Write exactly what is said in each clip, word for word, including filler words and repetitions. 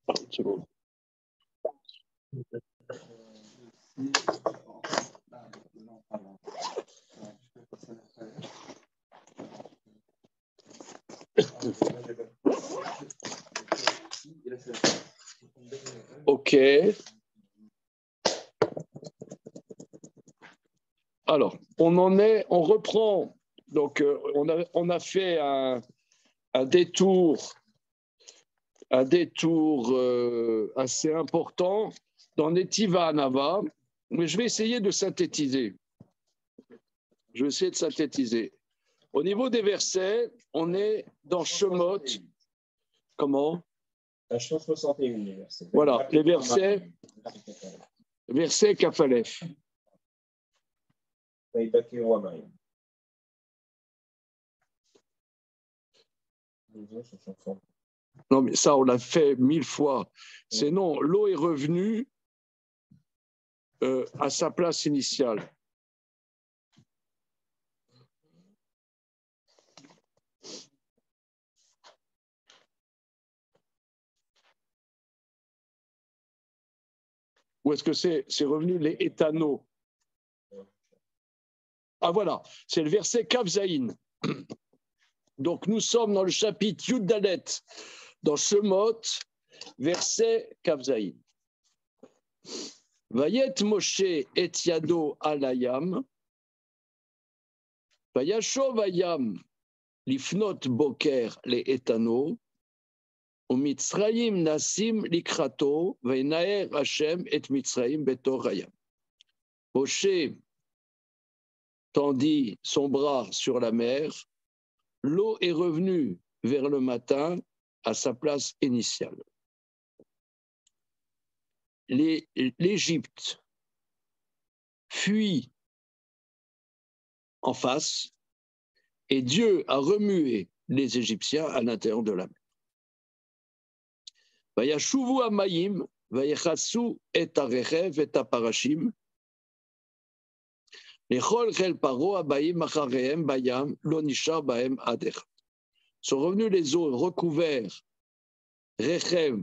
Une seconde. Ok. Alors, on en est, on reprend. Donc, euh, on, a, on a fait un, un détour, un détour euh, assez important dans Netiva Anava, mais je vais essayer de synthétiser. Je vais essayer de synthétiser. Au niveau des versets, on est dans Shemot. Comment? cent soixante et un, les versets. Voilà, les versets, versets Kafalef. Non, mais ça, on l'a fait mille fois. C'est non, l'eau est revenue euh, à sa place initiale. Ou est-ce que c'est c'est revenu les éthanaux? Ah voilà, c'est le verset Kavzaïn. Donc nous sommes dans le chapitre Yuddalet, dans Shemot, verset Kavzaïn. Vayet Moshe et Yado alayam, Vayasho vayam lifnot boker le etano, umitzrayim nasim likrato, veinaer Hashem et mitzrayim betor hayam. Moshe tendit son bras sur la mer, l'eau est revenue vers le matin à sa place initiale. L'Égypte fuit en face et Dieu a remué les Égyptiens à l'intérieur de la mer. Vayashuvu amayim, vayechatsu et arechev et aparashim, lechol chel paro abayim acharehem bayam lo nishar bahem adech. Sont revenus les eaux recouverts, rechem,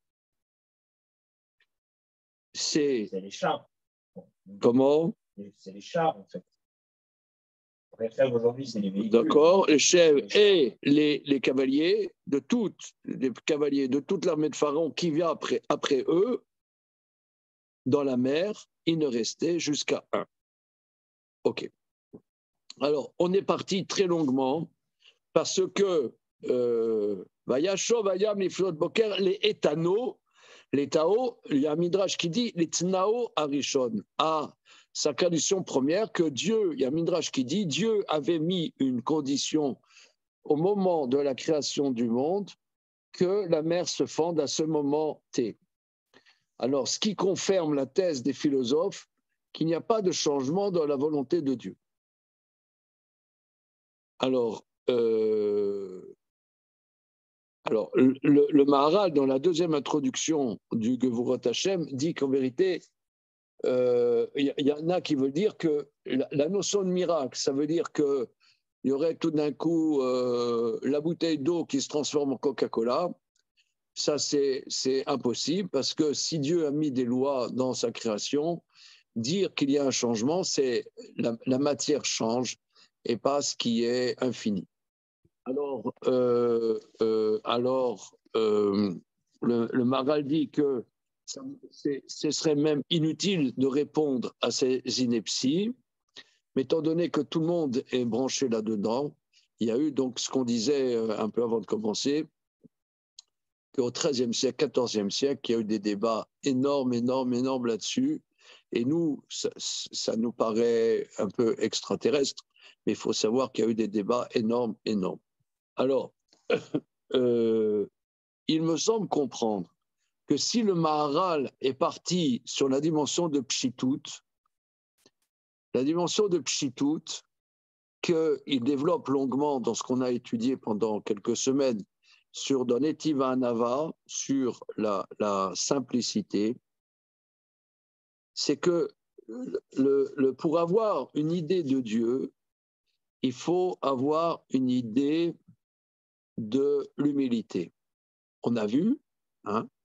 c'est... C'est les chars. Comment? C'est les chars, en fait. Aujourd'hui, c'est les véhicules. D'accord, les chefs et les, les cavaliers de toutes les cavaliers de toute l'armée de Pharaon qui vient après, après eux, dans la mer, il ne restait jusqu'à un. Ok. Alors, on est parti très longuement parce que Vayasho, Vayam, les flottes Boker, les éthanos, les Tao, il y a un Midrash qui dit les Tnao Arishon. Ah, sa condition première, que Dieu, il y a un Midrash qui dit, Dieu avait mis une condition au moment de la création du monde que la mer se fende à ce moment T. Alors, ce qui confirme la thèse des philosophes qu'il n'y a pas de changement dans la volonté de Dieu. Alors, euh, alors le, le Maharal, dans la deuxième introduction du Gevurot Hashem, dit qu'en vérité, il euh, y, y en a qui veulent dire que la, la notion de miracle, ça veut dire qu'il y aurait tout d'un coup euh, la bouteille d'eau qui se transforme en Coca-Cola. Ça, c'est, c'est impossible parce que si Dieu a mis des lois dans sa création, dire qu'il y a un changement, c'est la, la matière change et pas ce qui est infini. Alors, euh, euh, alors euh, le, le Maharal dit que ça, ce serait même inutile de répondre à ces inepties, mais étant donné que tout le monde est branché là-dedans, il y a eu donc ce qu'on disait un peu avant de commencer, qu'au treizième siècle, quatorzième siècle, il y a eu des débats énormes, énormes, énormes là-dessus, et nous, ça, ça nous paraît un peu extraterrestre, mais il faut savoir qu'il y a eu des débats énormes, énormes. Alors, euh, il me semble comprendre que si le Maharal est parti sur la dimension de Pshitut, la dimension de Pshitut, qu'il développe longuement dans ce qu'on a étudié pendant quelques semaines sur dans Netiva Anava, sur la, la simplicité, c'est que le, le, pour avoir une idée de Dieu, il faut avoir une idée de l'humilité. On a vu, hein,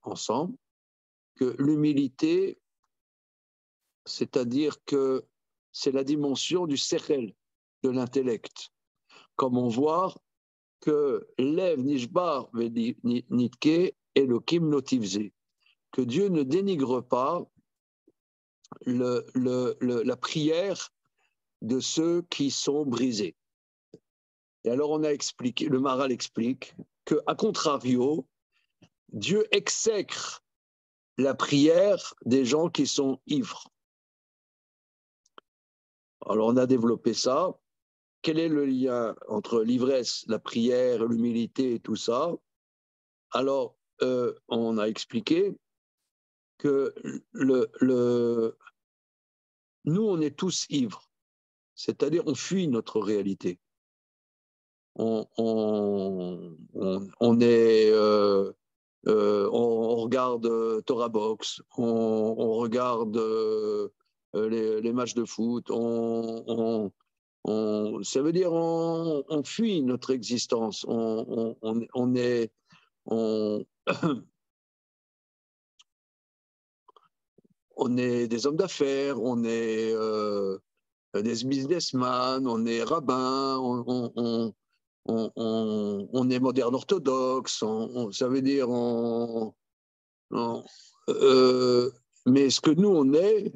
ensemble que l'humilité, c'est-à-dire que c'est la dimension du sechel, de l'intellect. Comme on voit que Lev Nishbar Nitke Elohim Notivze, que Dieu ne dénigre pas le, le, le, la prière de ceux qui sont brisés. Et alors on a expliqué, le Maharal explique qu'à contrario, Dieu exècre la prière des gens qui sont ivres. Alors on a développé ça. Quel est le lien entre l'ivresse, la prière, l'humilité et tout ça? Alors euh, on a expliqué que le, le, nous on est tous ivres, c'est-à-dire on fuit notre réalité. On, on, on, on est euh, Euh, on, on regarde euh, Torah Box, on, on regarde euh, les, les matchs de foot, on, on, on, ça veut dire on, on fuit notre existence, on, on, on est, on, on est des hommes d'affaires, on est euh, des businessmen, on est rabbins, on, on, on, on, on est moderne orthodoxe, on, on, ça veut dire on, on, euh, mais ce que nous, on est,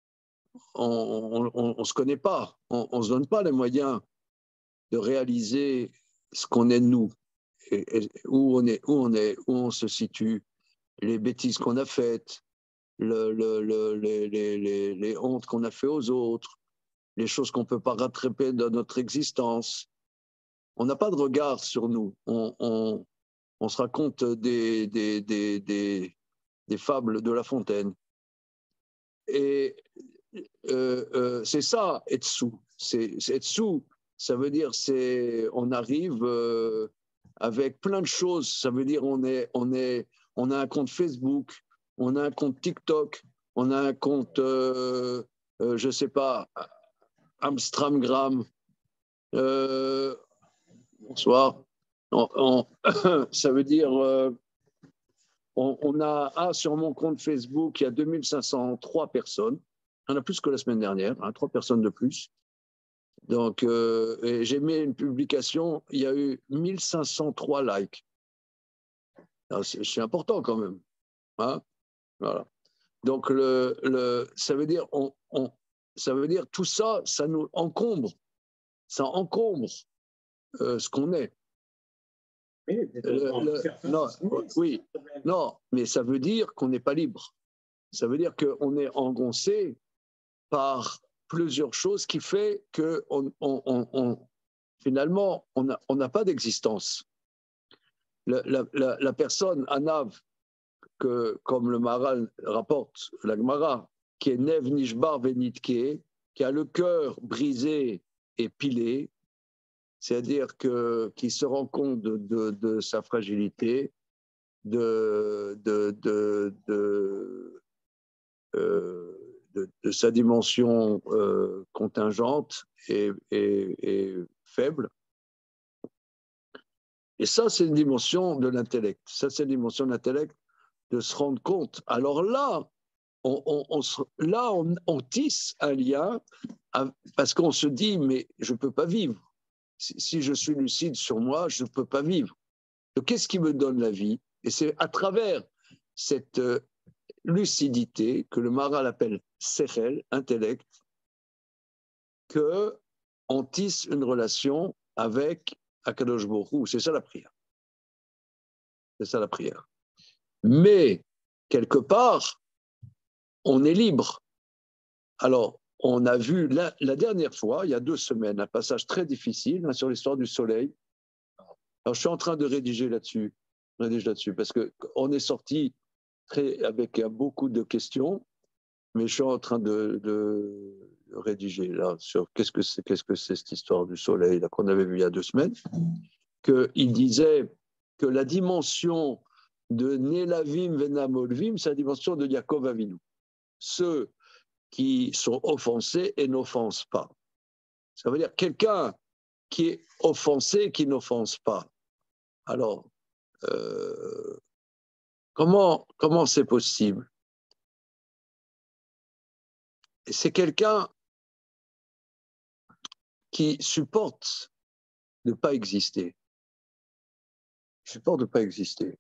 on ne se connaît pas. On ne se donne pas les moyens de réaliser ce qu'on est nous, et, et où, on est, où on est, où on se situe, les bêtises qu'on a faites, le, le, le, les, les, les, les hontes qu'on a fait aux autres, les choses qu'on ne peut pas rattraper dans notre existence. On n'a pas de regard sur nous. On, on, on se raconte des, des, des, des, des fables de La Fontaine. Et euh, euh, c'est ça, être sous. C'est, c'est être sous, ça veut dire c'est on arrive euh, avec plein de choses. Ça veut dire on est, on est, on a un compte Facebook, on a un compte TikTok, on a un compte, euh, euh, je sais pas, Amstramgram. Euh, bonsoir. On, on, ça veut dire euh, on, on a ah, sur mon compte Facebook, il y a deux mille cinq cent trois personnes. Il y en a plus que la semaine dernière, hein, trois personnes de plus. Donc, euh, j'ai mis une publication, il y a eu mille cinq cent trois likes. C'est, c'est important quand même. Hein, voilà. Donc, le, le, ça veut dire, on, on, ça veut dire tout ça, ça nous encombre. Ça encombre euh, ce qu'on est. Oui, le, le, non, oui, non, mais ça veut dire qu'on n'est pas libre. Ça veut dire qu'on est engoncé par plusieurs choses qui fait que on, on, on, on, finalement, on n'a on pas d'existence. La, la, la, la personne, Anav, que, comme le Maharal rapporte, la Gemara, qui est Nev Nishbar Venitke, qui a le cœur brisé et pilé, c'est-à-dire que, qui se rend compte de, de, de sa fragilité, de, de, de, de, euh, de, de sa dimension euh, contingente et, et, et faible. Et ça, c'est une dimension de l'intellect. Ça, c'est une dimension de l'intellect de se rendre compte. Alors là, on, on, on se, là, on, on tisse un lien à, parce qu'on se dit, mais je ne peux pas vivre. Si, si je suis lucide sur moi, je ne peux pas vivre. Donc, qu'est-ce qui me donne la vie? Et c'est à travers cette euh, lucidité que le Maharal appelle sechel, intellect, qu'on tisse une relation avec Akadosh Baruch Hu. C'est ça la prière. C'est ça la prière. Mais, quelque part, on est libre. Alors, on a vu la, la dernière fois, il y a deux semaines, un passage très difficile hein, sur l'histoire du soleil. Alors, je suis en train de rédiger là-dessus, rédiger là-dessus parce qu'on est sorti très, avec beaucoup de questions, mais je suis en train de, de rédiger là sur qu'est-ce que c'est, qu'est-ce que c'est cette histoire du soleil là, qu'on avait vu il y a deux semaines, qu'il disait que la dimension de Nelavim Venamolvim, c'est la dimension de Yaakov Avinu. Ceux qui sont offensés et n'offensent pas. Ça veut dire quelqu'un qui est offensé, qui n'offense pas. Alors, euh, Comment, comment c'est possible? C'est quelqu'un qui supporte de ne pas exister. Il supporte de ne pas exister.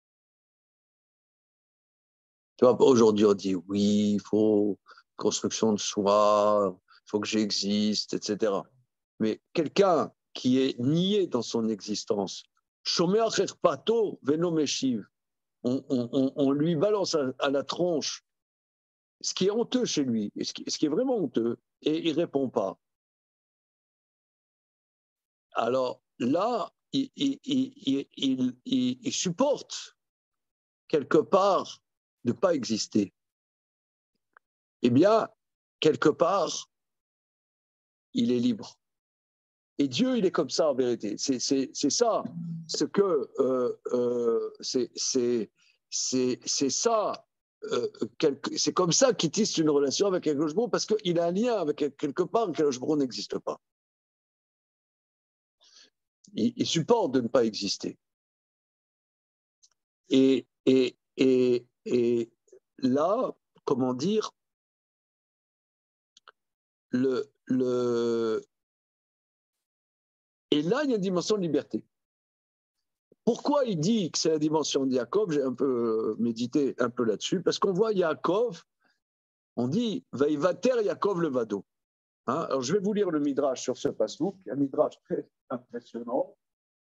Tu vois, aujourd'hui, on dit oui, il faut construction de soi, il faut que j'existe, et cetera. Mais quelqu'un qui est nié dans son existence, Shomer Pato, Veno Meshiv, on, on, on lui balance à, à la tronche ce qui est honteux chez lui, ce qui, ce qui est vraiment honteux, et il ne répond pas. Alors là, il, il, il, il, il, il supporte quelque part de ne pas exister. Eh bien, quelque part, il est libre. Et Dieu, il est comme ça en vérité. C'est, c'est, c'est ça, ce que euh, euh, c'est, c'est, c'est, c'est ça. Euh, quelque, c'est comme ça qu'il tisse une relation avec Akadosh Baruch Hu, parce qu'il a un lien avec quelque part que Akadosh Baruch Hu n'existe pas. Il, il supporte de ne pas exister. Et, et, et, et là, comment dire, le, le... et là, il y a une dimension de liberté. Pourquoi il dit que c'est la dimension de Yaakov? J'ai un peu médité un peu là-dessus, parce qu'on voit Yaakov, on dit Vaïvater Yaakov le Vado. Hein, alors je vais vous lire le Midrash sur ce passouk, un Midrash très impressionnant.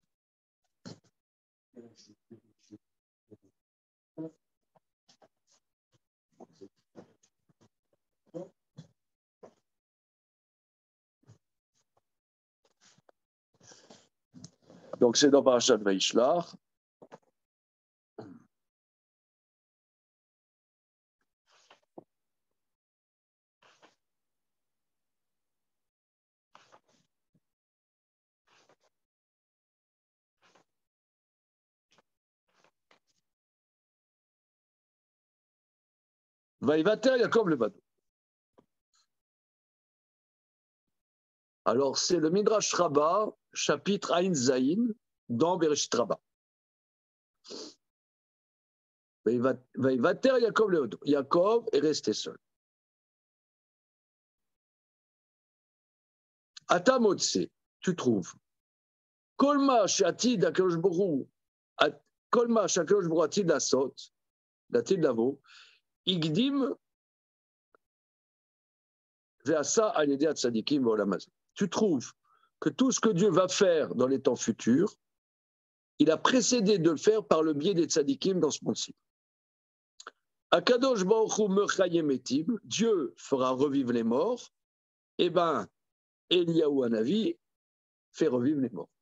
Donc c'est dans Parashat Vaishlach. Vaïvater Yaakov le Vado. Alors c'est le Midrash Rabbah, chapitre Ain Zayin, dans Bereshit Rabbah. Vaïvater Yaakov le Vado. Yaakov est resté seul. Atamotse, tu trouves. Kolma Shatid Akadosh Baruch Hu, Kolma Shakadosh Baruch Hu Atid Lasot, l'Atid Lavo, Igdim Veasa Alede Atzadikim Volamaz. Tu trouves que tout ce que Dieu va faire dans les temps futurs, il a précédé de le faire par le biais des tzadikim dans ce monde-ci. Akadosh Baruch Hu Mechayem Etim, Dieu fera revivre les morts. Eh bien, Eliyahu Hanavi fait revivre les morts.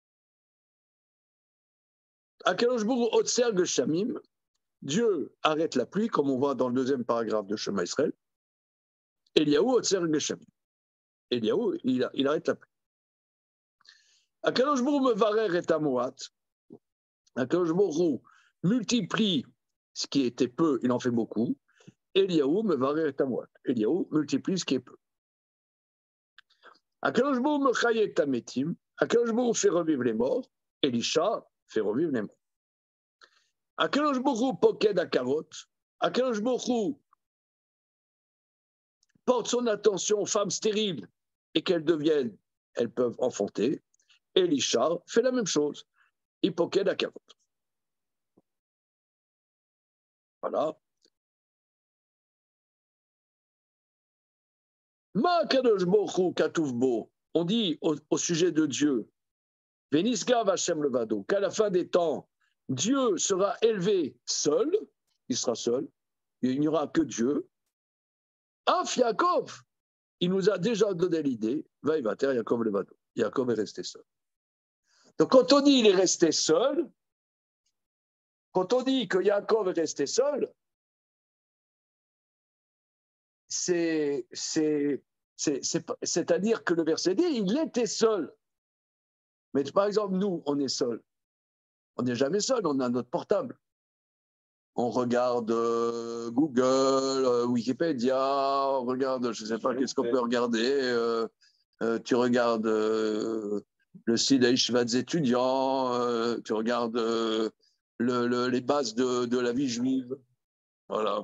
Akadosh Baruch Hu Otser Geshamim, Dieu arrête la pluie, comme on voit dans le deuxième paragraphe de Shema Israël. Eliyahu Otser Geshamim. Eliyahu, il, il arrête la pluie. Akadosh Baruch Hu Mevarer et Amoat. Akadosh Baruch Hu multiplie ce qui était peu, il en fait beaucoup. Eliyahu Mevarer et Amoat. Eliyahu multiplie ce qui est peu. Akadosh Baruch Hu Mechaye et Ametim. Akadosh Baruch Hu fait revivre les morts. Elisha fait revivre les morts. Akadosh Baruch Hu Poked Akarot. Akadosh Baruch Hu porte son attention aux femmes stériles et qu'elles deviennent, elles peuvent enfanter. Elisha fait la même chose. Il Poked Akarot. Voilà. Ma Kadosh Baruch Hu Katuv Bo. On dit au, au sujet de Dieu, Venisgav Hashem Levado, qu'à la fin des temps, Dieu sera élevé seul, il sera seul, il n'y aura que Dieu. Af Yaakov, il nous a déjà donné l'idée, Vaïvater Yaakov Levado. Yaakov est resté seul. Donc quand on dit il est resté seul, quand on dit que Yaakov est resté seul, c'est, c'est, c'est, c'est, c'est-à-dire que le verset dit il était seul. Mais par exemple, nous, on est seul. On n'est jamais seul, on a notre portable. On regarde euh, Google, euh, Wikipédia, on regarde, je ne sais pas, qu'est-ce qu'on peut regarder. Euh, euh, tu regardes euh, le site des étudiants, euh, tu regardes euh, le, le, les bases de, de la vie juive. Voilà.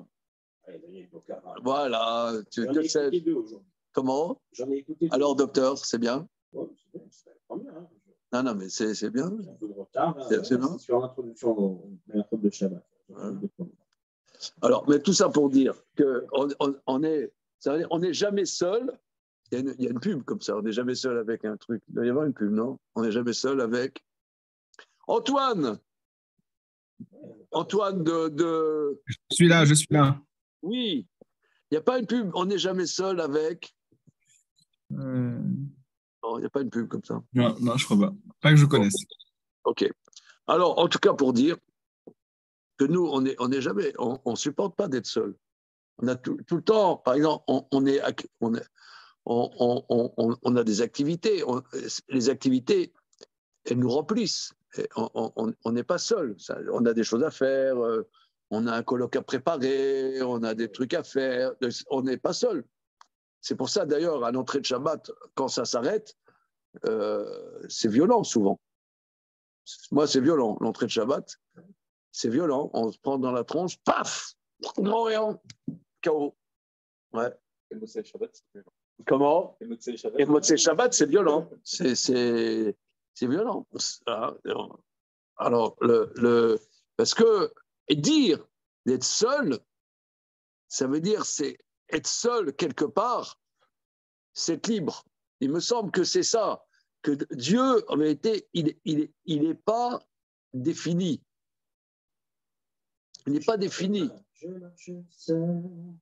Voilà. Tu, J'en que ai sais écouté deux aujourd'hui. Comment J'en ai écouté deux. Alors, docteur, c'est bien Ouais, c'est bien, c'est la première. Hein. Non, non, mais c'est, c'est bien. J'ai un peu de retard. Hein. C'est, Ouais, c'est bien. c'est sur l'introduction de Shabbat. Ouais. Alors, mais tout ça pour dire qu'on on, on est, on n'est jamais seul. Il y, a une, il y a une pub comme ça, on n'est jamais seul avec un truc. Il doit y avoir une pub, non? On n'est jamais seul avec. Antoine Antoine de, de. Je suis là, je suis là. Oui, il n'y a pas une pub, on n'est jamais seul avec. Euh... Non, il n'y a pas une pub comme ça. Non, non, je crois pas. Pas que je connaisse. Ok. Alors, en tout cas, pour dire que nous, on n'est on est jamais, on ne supporte pas d'être seul. On a tout, tout le temps, par exemple, on, on, est, on, est, on, on, on a des activités. On, les activités, elles nous remplissent. On n'est pas seul. Ça, on a des choses à faire, on a un colloque à préparer, on a des trucs à faire. On n'est pas seul. C'est pour ça, d'ailleurs, à l'entrée de Shabbat, quand ça s'arrête, euh, c'est violent souvent. Moi, c'est violent. L'entrée de Shabbat, c'est violent. On se prend dans la tronche, paf, non rien, K O. Ouais. Et Motsei Shabbat, c'est violent. Comment? Et Motsei Shabbat, Et Motsei Shabbat, c'est violent. C'est, c'est, c'est violent. Alors, le, le, parce que dire d'être seul, ça veut dire c'est être seul quelque part, c'est être libre. Il me semble que c'est ça, que Dieu, en vérité, il n'est il, il est pas défini. Il n'est pas défini. Je marche seul.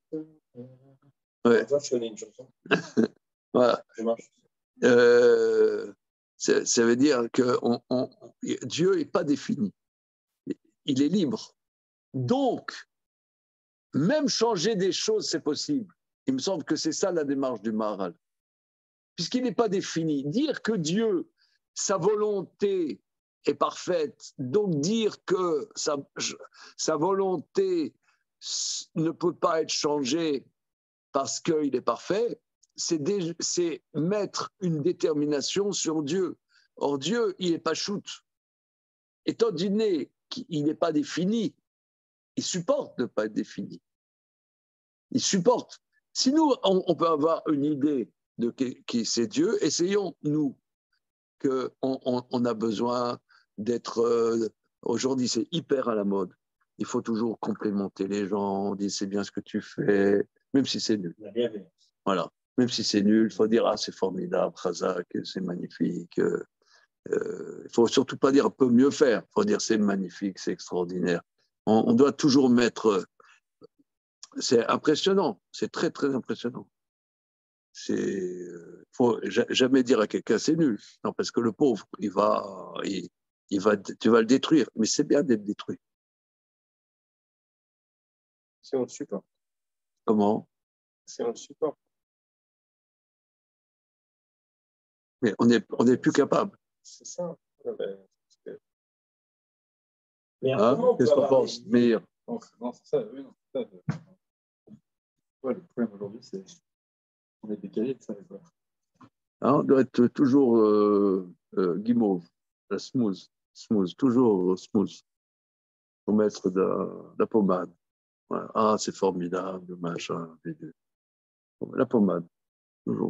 Ouais. Je connais une chanson. Voilà. Je marche. Euh, ça, ça veut dire que on, on, Dieu n'est pas défini. Il est libre. Donc, même changer des choses, c'est possible. Il me semble que c'est ça la démarche du Maharal. Puisqu'il n'est pas défini. Dire que Dieu, sa volonté est parfaite, donc dire que sa, sa volonté ne peut pas être changée parce qu'il est parfait, c'est, dé, c'est mettre une détermination sur Dieu. Or, Dieu, il n'est pas shoot. Étant donné qu'il n'est pas défini, il supporte de ne pas être défini. Il supporte. Si nous, on, on peut avoir une idée de qui, qui c'est Dieu, essayons, nous, qu'on on, on a besoin d'être... Euh, aujourd'hui, c'est hyper à la mode. Il faut toujours complémenter les gens, on dit c'est bien ce que tu fais, même si c'est nul. Voilà. Même si c'est nul, il faut dire ah, c'est formidable, Khazak, c'est magnifique. Il euh, ne faut surtout pas dire peut mieux faire, il faut dire c'est magnifique, c'est extraordinaire. On, on doit toujours mettre... C'est impressionnant, c'est très très impressionnant. Il ne faut jamais dire à quelqu'un c'est nul, non, parce que le pauvre, il va, il, il va, tu vas le détruire, mais c'est bien d'être détruit. Si on le supporte. Comment? Si on le supporte. Mais on n'est on est plus capable. C'est ça. Ouais, mais hein, qu'est-ce qu'on pense, des... Meir? Non, non, c'est ça, oui, non, c'est ça. Ouais, le problème aujourd'hui, c'est qu'on est décalé de ça. Hein, on doit être toujours euh, euh, guimauve, smooth, smooth, toujours smooth. Il faut mettre de, de la pommade. Voilà. Ah, c'est formidable, machin. La pommade, toujours.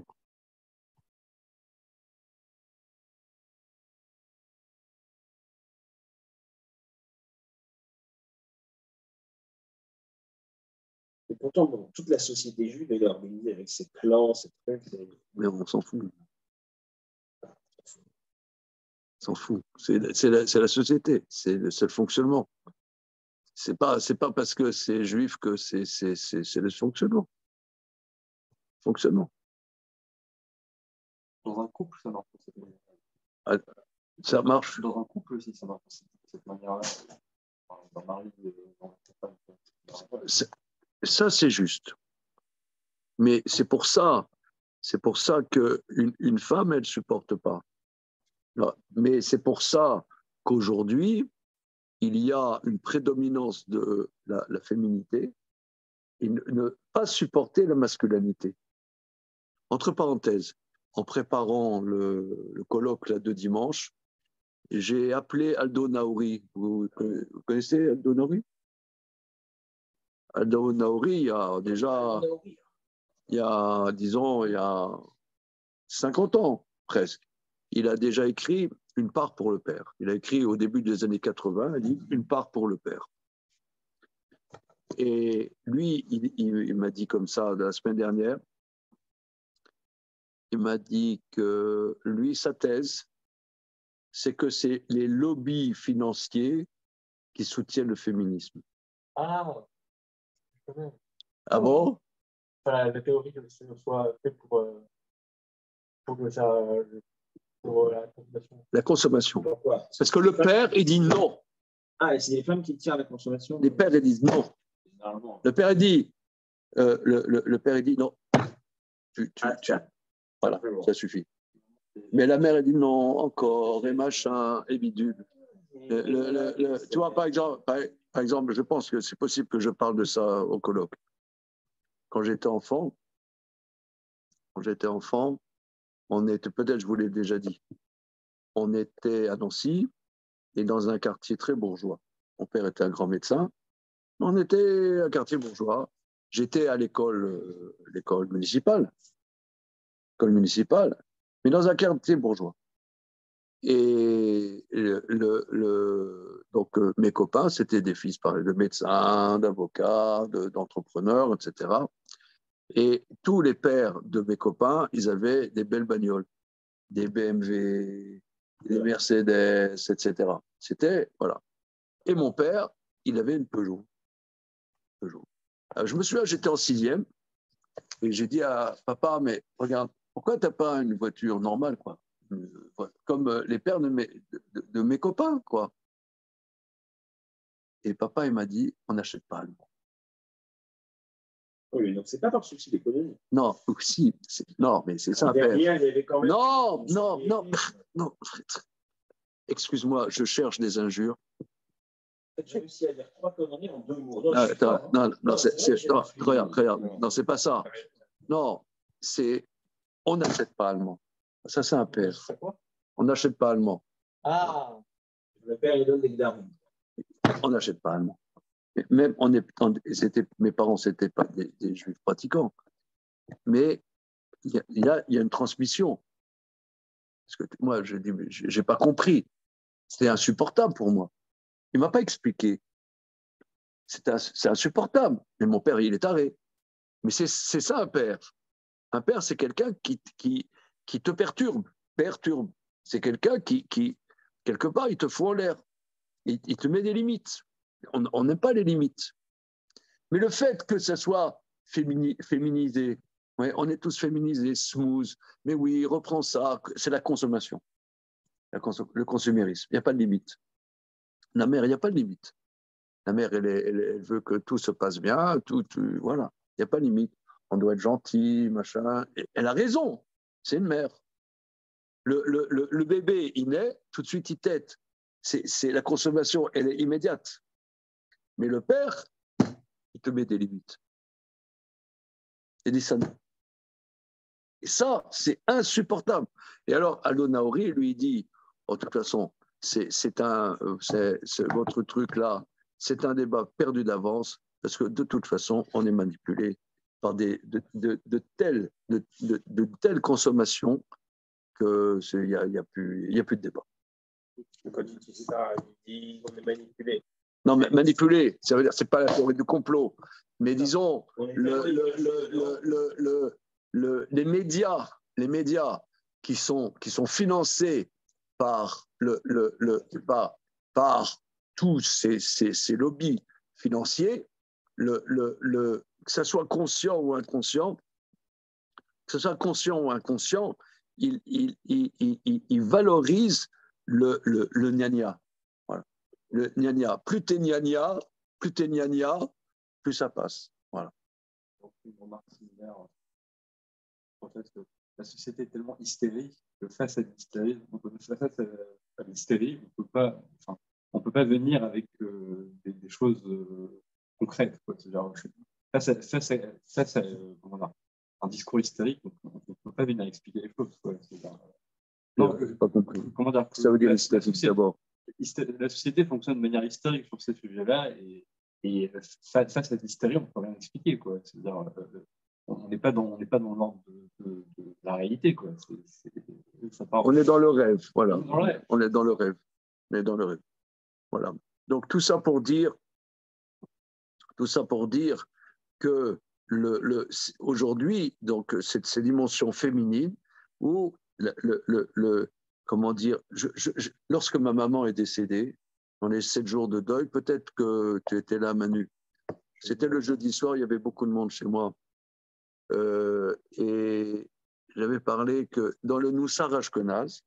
Et pourtant, bon, toute la société juive est organisée avec ses clans, ses trucs. Et... Mais on s'en fout. On s'en fout. C'est, c'est, la, c'est la société, c'est le, c'est le fonctionnement. C'est pas, c'est pas parce que c'est juif que c'est, c'est, c'est, c'est le fonctionnement. Fonctionnement. Dans un couple, ça marche. Ah, ça marche. Dans un couple aussi, ça marche de cette manière-là. Dans le mari, dans la femme. Ça, c'est juste. Mais c'est pour ça, c'est pour ça qu'une une femme, elle ne supporte pas. Mais c'est pour ça qu'aujourd'hui, il y a une prédominance de la, la féminité et ne, ne pas supporter la masculinité. Entre parenthèses, en préparant le, le colloque là, de dimanche, j'ai appelé Aldo Naouri. Vous, vous connaissez Aldo Naouri? Aldo Naouri, il y a déjà, il y a, disons, il y a cinquante ans presque. Il a déjà écrit Une part pour le père. Il a écrit au début des années quatre-vingts un livre, Une part pour le père. Et lui, il, il, il m'a dit comme ça la semaine dernière, il m'a dit que lui, sa thèse, c'est que c'est les lobbies financiers qui soutiennent le féminisme. Ah, je connais. Ah bon? Enfin, la théorie que ce soit fait pour, euh, pour que ça, pour la consommation. La consommation. Pourquoi? Parce que le père, il dit non. Ah, et c'est les femmes qui tirent la consommation? Les pères, ils disent non. Généralement. Le père, il dit, euh, le, le, le père, il dit non. Tu, tu, Ah, tu- tiens. Voilà, ça suffit. Mais la mère, elle dit non, encore, et machin, et bidule. Le- le- le- le- tu vois, par exemple, par, par exemple, je pense que c'est possible que je parle de ça au colloque. Quand j'étais enfant, quand j'étais enfant, on était, peut-être je vous l'ai déjà dit, on était à Nancy et dans un quartier très bourgeois. Mon père était un grand médecin. On était un quartier bourgeois. J'étais à l'école, euh, l'école municipale, école municipale, mais dans un quartier bourgeois. Et le, le, le- donc euh, mes copains, c'était des fils pareil, de médecins, d'avocats, de- d'entrepreneurs, et cetera. Et tous les pères de mes copains, ils avaient des belles bagnoles, des B M W, des Mercedes, et cetera. C'était, voilà. Et mon père, il avait une Peugeot. Peugeot. Alors, je me souviens, j'étais en sixième, et j'ai dit à papa, mais regarde, pourquoi tu n'as pas une voiture normale, quoi? Comme euh, les pères de mes, de, de- de mes copains, quoi. Et papa, il m'a dit, on n'achète pas allemand. Oui, donc c'est pas par souci d'économie. Non, si, c'est- non, mais c'est ça, père. Derrière, il y avait quand même. Non, non, non, non. Excuse-moi, je cherche des injures. J'ai réussi à dire trois conneries en deux mots. Non, Ah, je suis pas, attends, hein. non, non, Non, c'est, c'est vrai, c'est- j'ai non, appris. regarde, regarde, non, c'est pas ça. Non, c'est, on n'achète pas allemand. Ça, c'est un père. C'est quoi? On n'achète pas allemand. Ah, Le père, il donne des darons. On n'achète pas allemand. Même, on est, on- c'était, mes parents, c'était pas des, des juifs pratiquants. Mais il y a, il y a, il y a une transmission. Parce que moi, je dis, mais j'ai j'ai pas compris. C'était insupportable pour moi. Il m'a pas expliqué. C'est ins- c'est insupportable. Mais mon père, il est taré. Mais c'est c'est ça un père. Un père, c'est quelqu'un qui, qui, qui te perturbe. Perturbe. C'est quelqu'un qui, qui, quelque part, il te fout en l'air. Il, il te met des limites. On on n'aime pas les limites. Mais le fait que ça soit fémini- féminisé, ouais, on est tous féminisés, smooth, mais oui, reprends ça, c'est la consommation, la consom- le consumérisme. Il n'y a pas de limite. La mère, il n'y a pas de limite. La mère, elle, est- elle, elle veut que tout se passe bien, tout, tout- voilà. Il n'y a pas de limite. On doit être gentil, machin. Et elle a raison. C'est une mère. Le, le, le, le bébé, il naît, tout de suite, il tète. C'est, c'est la consommation, elle est immédiate. Mais le père, il te met des limites. Et dit ça non. Et ça, c'est insupportable. Et alors, Aldo Naouri, lui, il dit, oh, de toute façon, c'est, c'est un, euh, c'est, c'est votre truc-là, c'est un débat perdu d'avance, parce que de toute façon, on est manipulé par des, de, de, de, telles, de, de, de telles consommations qu'il n'y a, y a, plus- y a plus de débat. Quand il dit ça, il dit qu'on est manipulé. Non, mais manipulé, ça veut dire, c'est pas la théorie du complot, mais disons, On est le, fait- le, le, le, le, le, le- les médias, les médias qui sont, qui sont financés par, le, le, le, par, par tous ces, ces, ces lobbies financiers, le, le, le, que ce soit conscient ou inconscient, que ce soit conscient ou inconscient, ils il, il, il, il, il valorisent le, le, le gnagna. Voilà. Le gnagna. Plus t'es gnagna, plus t'es gnagna, plus ça passe. Voilà. Donc, une remarque similaire. En fait, la société est tellement hystérique que face à l'hystérie, face à l'hystérie, on peut pas, enfin, on peut pas venir avec euh, des, des choses euh, concrètes. Quoi. C'est-à-dire, face à, face à, face à euh, comment dire, un discours hystérique, on ne peut pas venir expliquer les choses. Quoi. C'est-à-dire, Non, Je n'ai pas compris. comment dire Ça veut dire la, hystérique la société, d'abord. la société fonctionne de manière hystérique sur ces sujets-là et, et face à cette hystérie, on ne peut rien expliquer, quoi. C'est-à-dire, euh, on n'est pas dans, on n'est pas dans l'ordre de, de, de la réalité, quoi. C'est, c'est, ça part... On est dans le rêve, voilà. Dans le rêve. On est dans le rêve. On est dans le rêve. Voilà. Donc tout ça pour dire, tout ça pour dire que le, le, aujourd'hui, donc cette, ces dimensions féminines où le, le, le, le comment dire, je, je, je, lorsque ma maman est décédée, dans les sept jours de deuil, peut-être que tu étais là, Manu. C'était le jeudi soir, il y avait beaucoup de monde chez moi. Euh, et j'avais parlé que dans le Noussar Ashkenaz,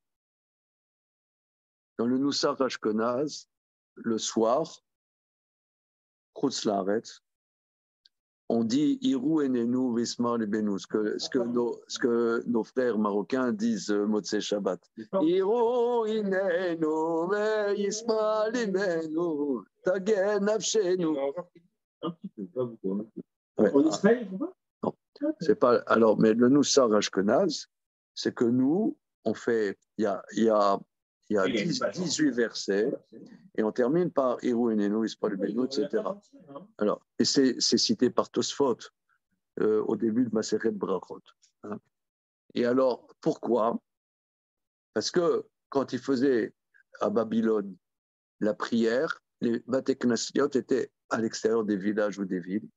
dans le Noussar Ashkenaz, le soir, Chutz Laaretz, on dit Irou enenu vismar libenu, ce que, ce, que nos, ce que nos frères marocains disent euh, Motzei Shabbat. Irou enenu vismar libenu, tagen nafshenu. Un petit peu, pas beaucoup. Ouais. En Israël, il faut pas? Non, c'est pas. Alors, mais le Noussar Ashkenaz, c'est que nous, on fait. Il y a, il y a, il y a dix-huit versets. Et on termine par Irou enenu vismar libenu, et cetera. Alors, et c'est, c'est cité par Tosfot euh, au début de Masechet Brachot. Hein. Et alors, pourquoi? Parce que quand ils faisaient à Babylone la prière, les Bate Knasiot étaient à l'extérieur des villages ou des villes.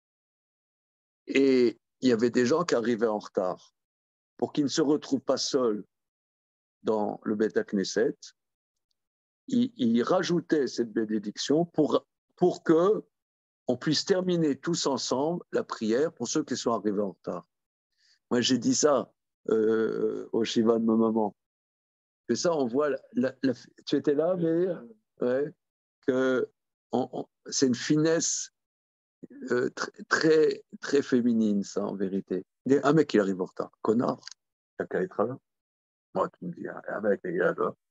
Et il y avait des gens qui arrivaient en retard. Pour qu'ils ne se retrouvent pas seuls dans le Beth Knesset, ils, ils rajoutaient cette bénédiction pour, pour que on puisse terminer tous ensemble la prière pour ceux qui sont arrivés en retard. Moi, j'ai dit ça euh, au Shiva de ma maman. Et ça, on voit... La, la, la, tu étais là, mais ouais, que on, on, c'est une finesse euh, très, très, très féminine, ça, en vérité. Un mec, il arrive en retard. Connard, t'as qu'à être là. Moi, tu me dis, un mec, il est là.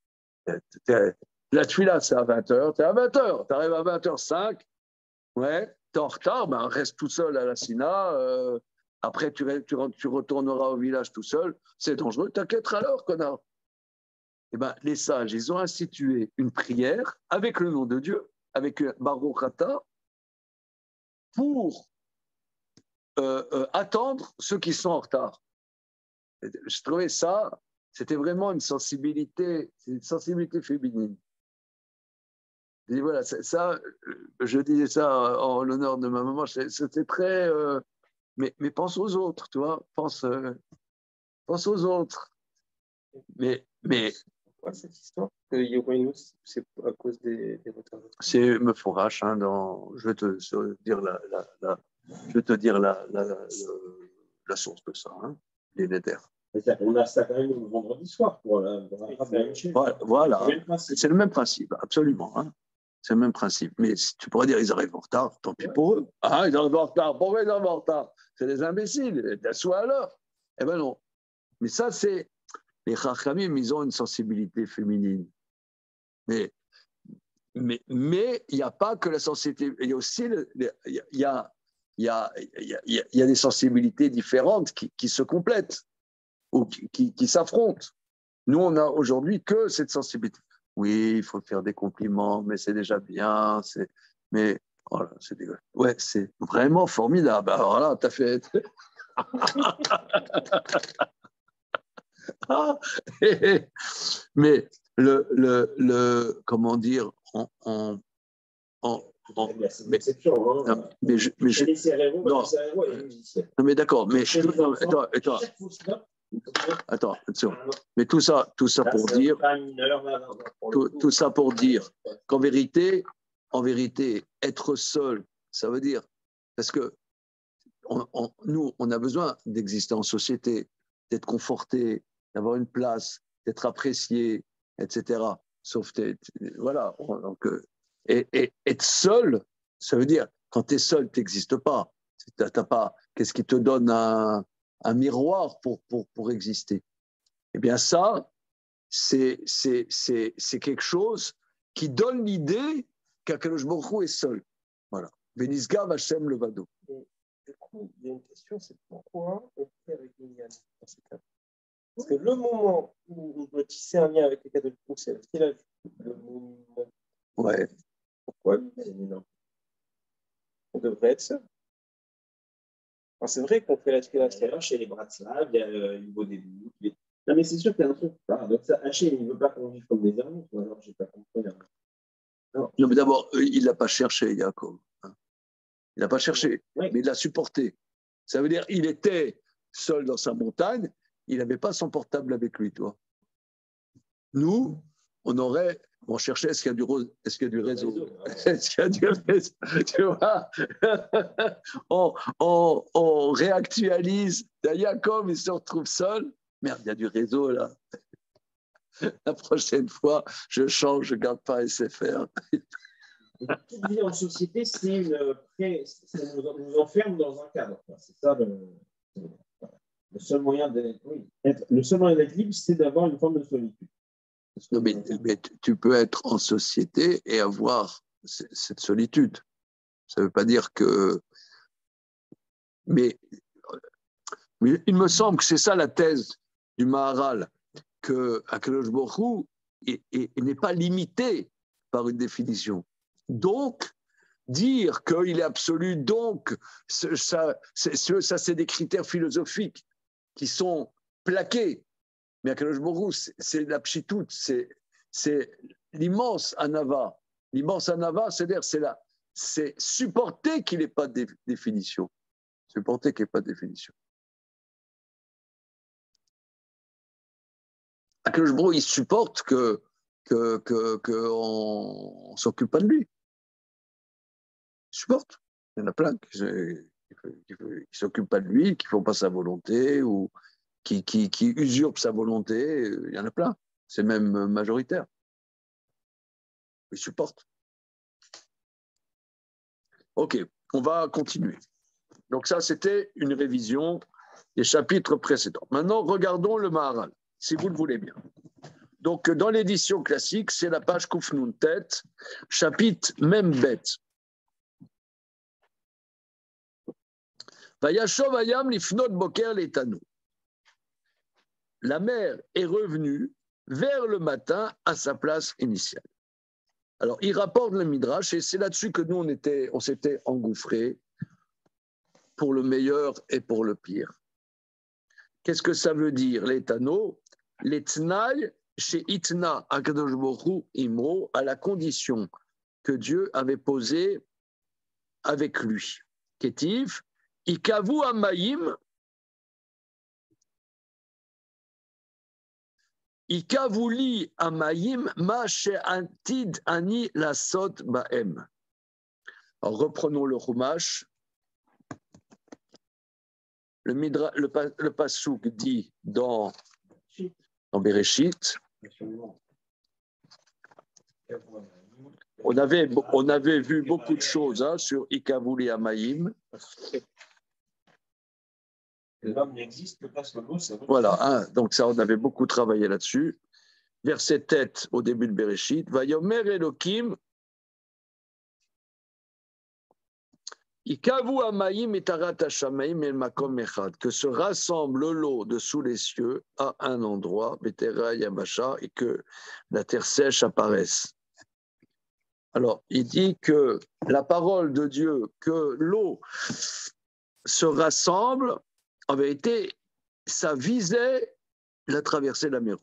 La tuila, c'est à vingt heures. T'es à vingt heures. T'arrives à vingt heures cinq. Ouais, t'es en retard, ben reste tout seul à la Sina. Euh, après, tu, tu, tu retourneras au village tout seul. C'est dangereux. T'inquiète alors, connard. Eh ben, les sages, ils ont institué une prière avec le nom de Dieu, avec Baruch Ata, pour euh, euh, attendre ceux qui sont en retard. Je trouvais ça, c'était vraiment une sensibilité, une sensibilité féminine. Et voilà, ça, je disais ça en l'honneur de ma maman, c'était très... Euh, mais, mais pense aux autres, tu vois, pense, euh, pense aux autres. Mais... mais Pourquoi cette histoire que Yoruinus, c'est à cause des, des retards? C'est me fourrache, hein, dans, je vais te dire la, la, la, je vais te dire la, la, la, la source de ça, hein, les nédères. On a ça quand même le vendredi soir pour la, pour la voilà, voilà. C'est le même principe, absolument. Hein. C'est le même principe. Mais tu pourrais dire ils arrivent en retard, tant pis ouais. pour eux. Ah, ils arrivent en retard. Pourquoi ils arrivent en retard? C'est des imbéciles. Soit à l'heure. Eh bien non. Mais ça, c'est. Les Chachamim, ils ont une sensibilité féminine. Mais mais mais il n'y a pas que la sensibilité. Il y a aussi le, il y a, il y a, il y a, il y a, il y a des sensibilités différentes qui, qui se complètent ou qui, qui, qui s'affrontent. Nous, on a aujourd'hui que cette sensibilité. Oui, il faut faire des compliments, mais c'est déjà bien. C'est... Mais voilà, c'est des... ouais, c'est vraiment formidable. Alors là, tu as fait. Mais le, le, le, comment dire, on, on, on, on mais, hein. mais je, mais je, non, non, mais d'accord, mais attends, attends, attends, attention. Mais tout ça, tout ça pour dire, tout, tout ça pour dire qu'en vérité, en vérité, être seul, ça veut dire, parce que on, on, nous, on a besoin d'exister en société, d'être conforté, d'avoir une place, d'être apprécié, et cetera. Sauf, voilà. Donc, et, et être seul, ça veut dire, quand tu es seul, tu n'existes pas. T'as, t'as pas. Qu'est-ce qui te donne un, un miroir pour, pour, pour exister? Eh bien, ça, c'est, c'est, c'est, c'est quelque chose qui donne l'idée qu'Akadosh Baruch Hu est seul. Voilà. Benizgav Hashem Levado. Du coup, il y a une question, c'est pourquoi on fait avec Minyan dans ce cas? Parce que le moment où où on doit tisser un lien avec les catholiques, c'est parce qu'il a le mot. Ouais. Pourquoi lui, c'est énorme. On devrait être seul. Alors, c'est vrai qu'on fait la trilatère chez les Bratislav, il y a le niveau des doutes. Les... Non, mais c'est sûr qu'il y a un truc paradoxal. Hachem, il ne veut pas qu'on vive comme des ermites, ou alors je n'ai pas compris. Non, non mais d'abord, il ne l'a pas cherché, Jacob. Hein. Il n'a pas cherché, oui. mais il l'a supporté. Ça veut dire qu'il était seul dans sa montagne, il n'avait pas son portable avec lui, toi. Nous, on aurait, on cherchait est-ce qu'il y a du, est-ce qu'il y a du réseau, est-ce qu'il y a du réseau, tu vois, on, on, on réactualise. Jacob, il se retrouve seul. Merde, il y a du réseau là. La prochaine fois, je change, je ne garde pas S F R. Toute vie en société, c'est une pré... ça nous, nous enferme dans un cadre. C'est ça le, le seul moyen d'être, oui, être, le seul moyen d'être libre, c'est d'avoir une forme de solitude. Non, mais, mais tu peux être en société et avoir cette solitude. Ça ne veut pas dire que. Mais, mais il me semble que c'est ça la thèse du Maharal, que Akadosh Baruch Hu n'est pas limité par une définition. Donc, dire qu'il est absolu, donc, ça, ça c'est des critères philosophiques qui sont plaqués. Mais Akadosh Baruch Hu, c'est la pshitout, c'est, c'est l'immense anava. L'immense anava, c'est-à-dire, c'est là, c'est supporter qu'il n'ait pas de définition. Supporter qu'il n'y ait pas de définition. Akadosh Baruch Hu, il supporte que, que, que, que on ne s'occupe pas de lui. Il supporte. Il y en a plein qui ne s'occupent pas de lui, qui ne font pas sa volonté, ou qui, qui, qui usurpent sa volonté. Il y en a plein. C'est même majoritaire. Il supporte. Ok, on va continuer. Donc ça, c'était une révision des chapitres précédents. Maintenant, regardons le Maharal, si vous le voulez bien. Donc, dans l'édition classique, c'est la page Koufnoun Tet, chapitre même bête. Vayashov ayam lifnot boker letanu. La mer est revenue vers le matin à sa place initiale. Alors, il rapporte le Midrash, et c'est là-dessus que nous, on, était, on s'était engouffrés pour le meilleur et pour le pire. Qu'est-ce que ça veut dire, l'étano? L'etnaï chez Itna Akadosh Baruch Hu Imro, à la condition que Dieu avait posée avec lui. Ketiv, Ikavu Amayim, Ikavuli Amayim, Ma She'antid Ani Lasot Baem. Alors reprenons le Chumash. Le, midra, le, le Passouk dit dans, dans Bereshit, on avait, on avait vu beaucoup de choses hein, sur Ikavuli Amayim. L'homme n'existe que parce que l'eau, c'est vrai. Voilà, hein, donc ça, on avait beaucoup travaillé là-dessus. Verset tête au début de Bereshit, Vayomer Elokim, Ikavu Amayim et Tarat Hashamaim el Makom Echad, que se rassemble l'eau de sous les cieux à un endroit, Betera Yabasha, et que la terre sèche apparaisse. Alors, il dit que la parole de Dieu, que l'eau se rassemble, en vérité, ça visait la traversée de la mer Rouge.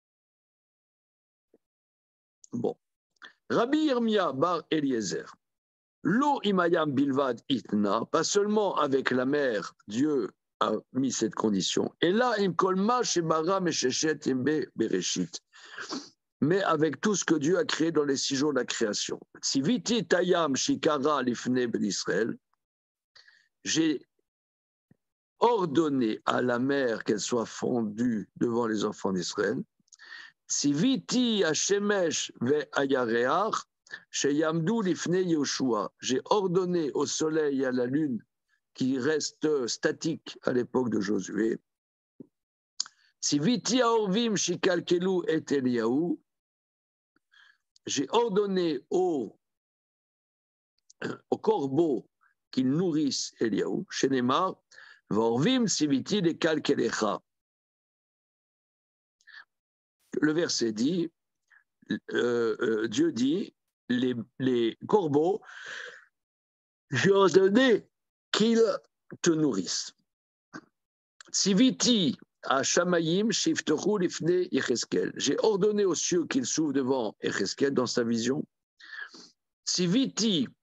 Bon. Rabbi Yirmia bar Eliezer. L'eau imayam bilvad itna, pas seulement avec la mer, Dieu a mis cette condition. Et là, imkolma shebara mesheshet imbe bereshit. Mais avec tout ce que Dieu a créé dans les six jours de la création. Si viti tayam shikara lifne d'Israël, j'ai ordonné à la mer qu'elle soit fondue devant les enfants d'Israël. Si viti hashemesh ve ayareach, chez Yamdou Lifne Yoshua, j'ai ordonné au soleil et à la lune qui restent statiques à l'époque de Josué. Si Viti Aorvim Shikalkelu et Eliaou, j'ai ordonné aux, aux corbeaux qu'ils nourrissent Eliaou, chez Neymar, Vorvim Siviti de Kalkelecha. le verset dit, euh, euh, Dieu dit, les, les corbeaux, j'ai ordonné qu'ils te nourrissent. Tziviti à Shamayim, Shifteru Lifne Yecheskel. J'ai ordonné aux cieux qu'ils s'ouvrent devant Yecheskel dans sa vision. Tziviti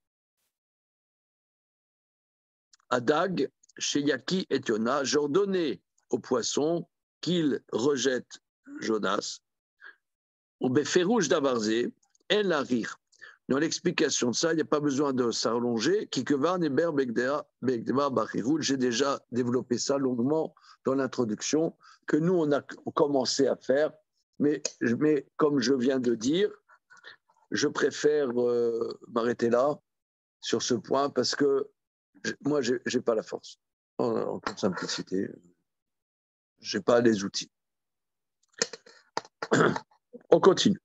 Adag, Sheyaki et Yona. J'ai ordonné aux poissons qu'ils rejettent Jonas. Ou Beferouj Davarze, El Arir. Dans l'explication de ça, il n'y a pas besoin de s'allonger. J'ai déjà développé ça longuement dans l'introduction, que nous, on a commencé à faire. Mais, mais comme je viens de dire, je préfère euh, m'arrêter là, sur ce point, parce que je, moi, je n'ai pas la force. En, en toute simplicité, je n'ai pas les outils. On continue.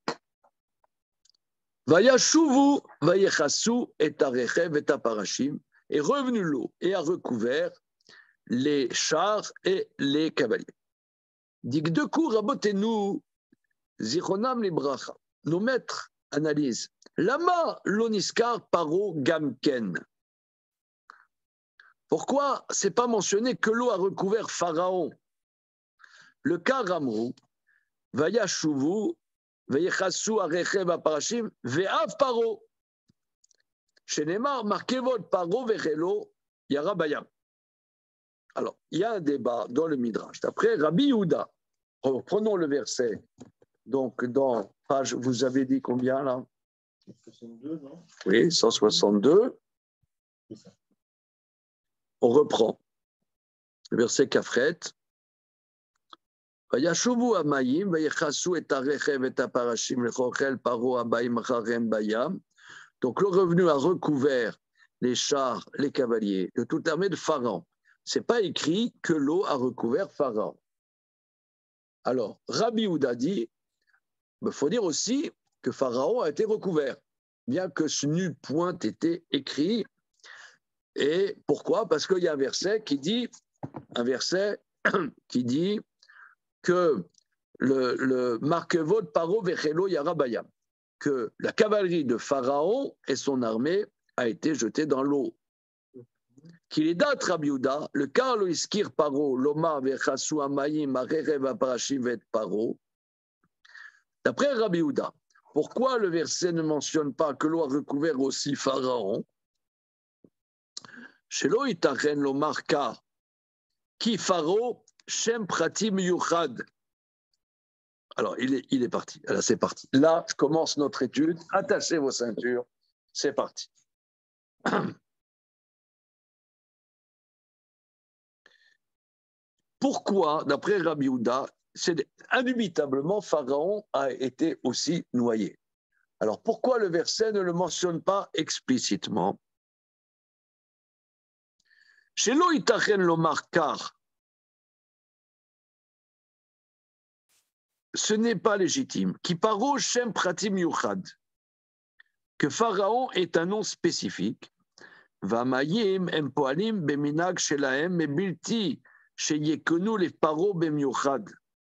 Vayashuvu, vayechasu et arechev et aparashim, est revenu l'eau et a recouvert les chars et les cavaliers. Digdeku rabotenu zichronam libracha. Nos maîtres analysent. Lama loniskar paro gamken. Pourquoi c'est pas mentionné que l'eau a recouvert Pharaon? Le cas Ramrou, vayashuvu. Veyechasu arechev aparashim ve'av paro. Shenemar markevot paro vechelo yara bayam. Alors, il y a un débat dans le Midrash. D'après Rabbi Yehuda, prenons le verset. Donc, dans page, vous avez dit combien là? soixante-deux, non? Oui, cent soixante-deux. On reprend. Le verset Kafret. Vayashuvu amayim, vayechasu et arechev et aparashim lechochel paro abayim acharem bayam. Donc le revenu a recouvert les chars, les cavaliers de toute l'armée de Pharaon. C'est pas écrit que l'eau a recouvert Pharaon. Alors Rabbi Yehuda dit, il faut dire aussi que Pharaon a été recouvert, bien que ce n'eût point été écrit. Et pourquoi? Parce qu'il y a un verset qui dit, un verset qui dit que le, le Markevot Paro Vechelo Yarabayam, que la cavalerie de Pharaon et son armée a été jetée dans l'eau. Qu'il est dat Rabbi Yehuda, le Karlo Iskir Paro, Lomar Vechasu Amayim, Arerev Aparashim Vet Paro. D'après Rabbi Yehuda, pourquoi le verset ne mentionne pas que l'eau a recouvert aussi Pharaon? Shelo Itachen Lomar Ka, qui Pharaon Shem Pratim Yuchad. Alors, il est, il est parti. Là, c'est parti. Là, je commence notre étude. Attachez vos ceintures. C'est parti. Pourquoi, d'après Rabbi Yehuda, c'est indubitablement Pharaon a été aussi noyé? Alors, pourquoi le verset ne le mentionne pas explicitement? Shelo Itachen Lomar Kar. Ce n'est pas légitime. Ki paro shem pratim yuchad. Que Pharaon est un nom spécifique. Vamayim em poalim beminag shelahem mebilti sheyekonu les paro bem yuchad.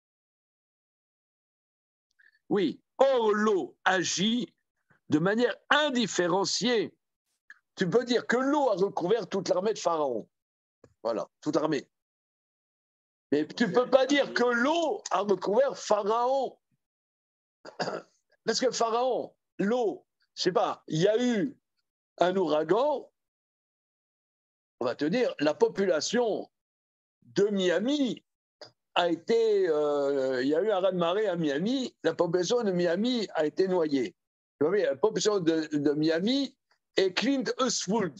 Oui, or l'eau agit de manière indifférenciée. Tu peux dire que l'eau a recouvert toute l'armée de Pharaon. Voilà, toute l'armée. Mais tu ne peux pas dire que l'eau a recouvert Pharaon. Parce que Pharaon, l'eau, je ne sais pas, il y a eu un ouragan, on va te dire, la population de Miami a été, euh, il y a eu un raz-de-marée à Miami, la population de Miami a été noyée. La population de, de Miami est Clint Eastwood.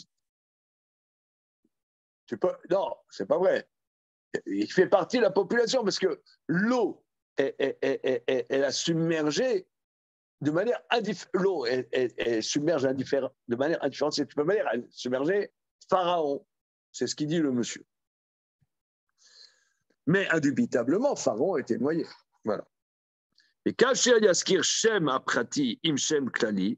Tu peux, non, c'est pas vrai. Il fait partie de la population parce que l'eau, elle, elle, elle, elle, elle a submergé de manière indifférente. L'eau, elle, elle, elle submerge de manière indifférente. Tu peux pas dire, elle submerger Pharaon. C'est ce qu'il dit le monsieur. Mais indubitablement, Pharaon était noyé. Voilà. Et Kacher Yaskir Shem Aprati Im Shem Klali.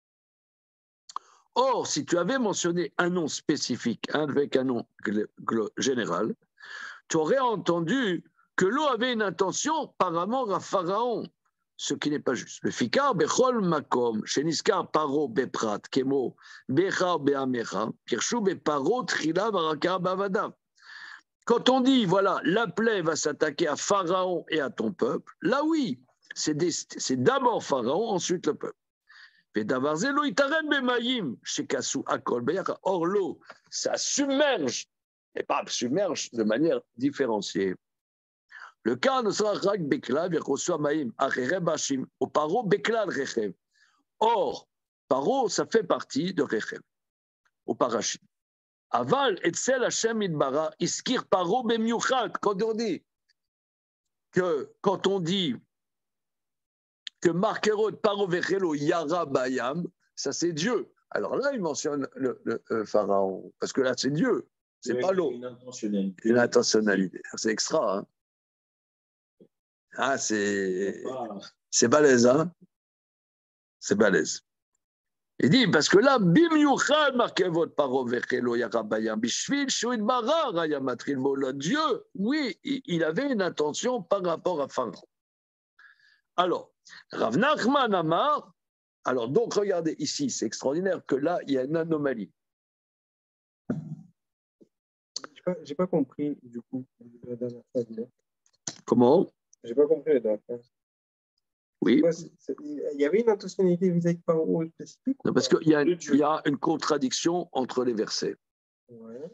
Or, si tu avais mentionné un nom spécifique avec un nom général, tu aurais entendu que l'eau avait une intention par rapport à Pharaon. ce qui n'est pas juste. Le fikar bechol makom, sheniskar paro beprat, kemo becha beamecha, pirshu beparo trila baraka bavada. Quand on dit, voilà, la plaie va s'attaquer à Pharaon et à ton peuple, là oui, c'est, des, c'est d'abord Pharaon, ensuite le peuple. Or, l'eau, ça submerge, et pas submerge de manière différenciée. Le cas ne sera rak beklav, reçoit maïm, achere bashim, au paro beklal rechev. Or, paro, ça fait partie de rechev, au parachim. Aval, etzel Hashem idbara, iskir paro bemiuchat. Quand on dit que, quand on dit que marquerot paro vechelo yara bayam, ça c'est Dieu. Alors là, il mentionne le, le, le pharaon, parce que là c'est Dieu, c'est Oui, pas l'eau. Une intentionnalité. Une intentionnalité. C'est extra, hein. Ah, c'est, c'est balèze, hein. C'est balèze. Il dit, parce que là, bimiuchad marquevot paro vechelo yara bayam, bishvil shuid bara rayamatril molo. Dieu, oui, il avait une intention par rapport à Pharaon. Alors, Rav Nachman Amar, alors donc regardez ici, c'est extraordinaire que là, il y a une anomalie. Je n'ai pas, j'ai pas compris, du coup, la dernière phrase. Comment? Je n'ai pas compris la dernière phrase. Oui. Ouais, c'est, c'est, il y avait une intentionnalité vis-à-vis de Pharaon spécifique? Non, parce qu'il y a, il y a une contradiction entre les versets. Ouais.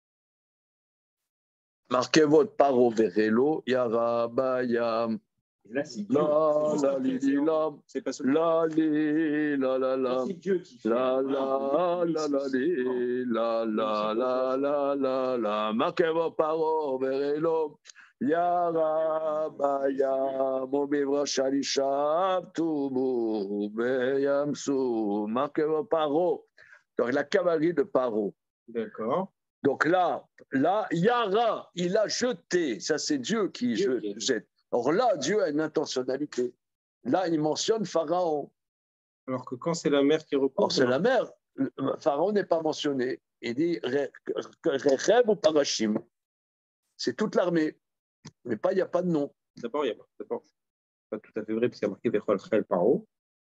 Marquez votre paro verelo, yara bayam. Là, c'est Dieu. La la li li la, C'est pas ce la li la la la, C'est Dieu qui fait. la la la la li la la la la la la. Marquez votre paro verelo, yara bayam, obivra shalishab tubu beyamsu. Marquez votre paro. Donc la cavalerie de Paro. D'accord. Donc là, là, Yara, il a jeté. Ça, c'est Dieu qui Dieu je- qui- jette. Or là, Dieu a une intentionnalité. Là, il mentionne Pharaon. Alors que quand c'est la mer qui recouvre. Or, c'est la mer. Pharaon n'est pas mentionné. Il dit Rechev ou Parashim. C'est toute l'armée. Mais pas, il n'y a pas de nom. D'abord, il y a d'abord, c'est pas tout à fait vrai, parce qu'il y a marqué Vechol Chel Paro.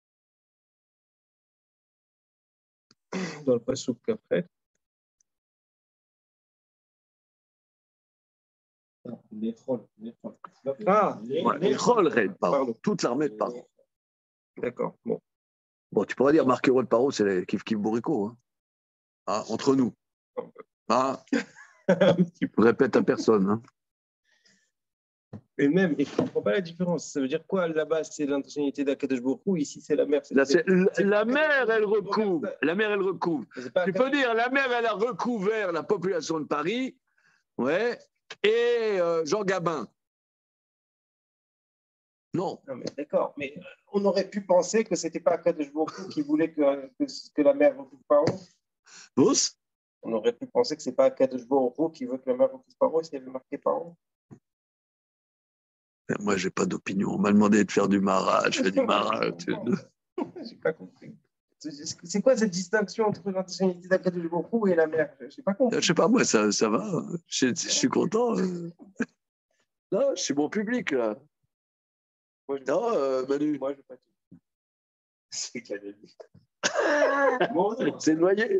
Dans le passouk qu'après. Les trolls. Les trolls. Ah, Ouais, Rechol, Red, Paro. Pardon. Toute l'armée de Paro. D'accord. Bon. Bon, tu pourrais dire Marquero de Paro, c'est les Kif Kif Bourrico. Hein. Ah, entre nous. Ah, je répète à personne. Hein. Et même, et je ne comprends pas la différence. Ça veut dire quoi? Là-bas, c'est l'intentionnalité d'Akadosh Baruch Hu, ici, c'est la mer. C'est, Là, c'est, c'est, la c'est, mer, elle recouvre. La mer, elle recouvre. c'est pas Tu peux dire, la mer, elle a recouvert la population de Paris, ouais, et euh, Jean Gabin. Non. Non, mais d'accord. Mais on aurait pu penser que ce n'était pas Akadosh Baruch Hu qui voulait que, que, que la mer recouvre Paro. Tous? On aurait pu penser que ce n'est pas Akadosh Baruch Hu qui veut que la mer recouvre Paro s'il y avait marqué Paro. Moi, j'ai pas d'opinion. On m'a demandé de faire du marat. Je fais du marat. J'ai pas compris. C'est, c'est quoi cette distinction entre l'intentionnalité d'Akadosh Baruch Hu et la mer? Je n'ai pas compris. Je sais pas, moi, ça, ça va. Je, je suis content. Non, je suis bon public, là. Moi, je, Non, euh, Manu. moi, je veux pas tout. C'est qu'elle C'est noyé.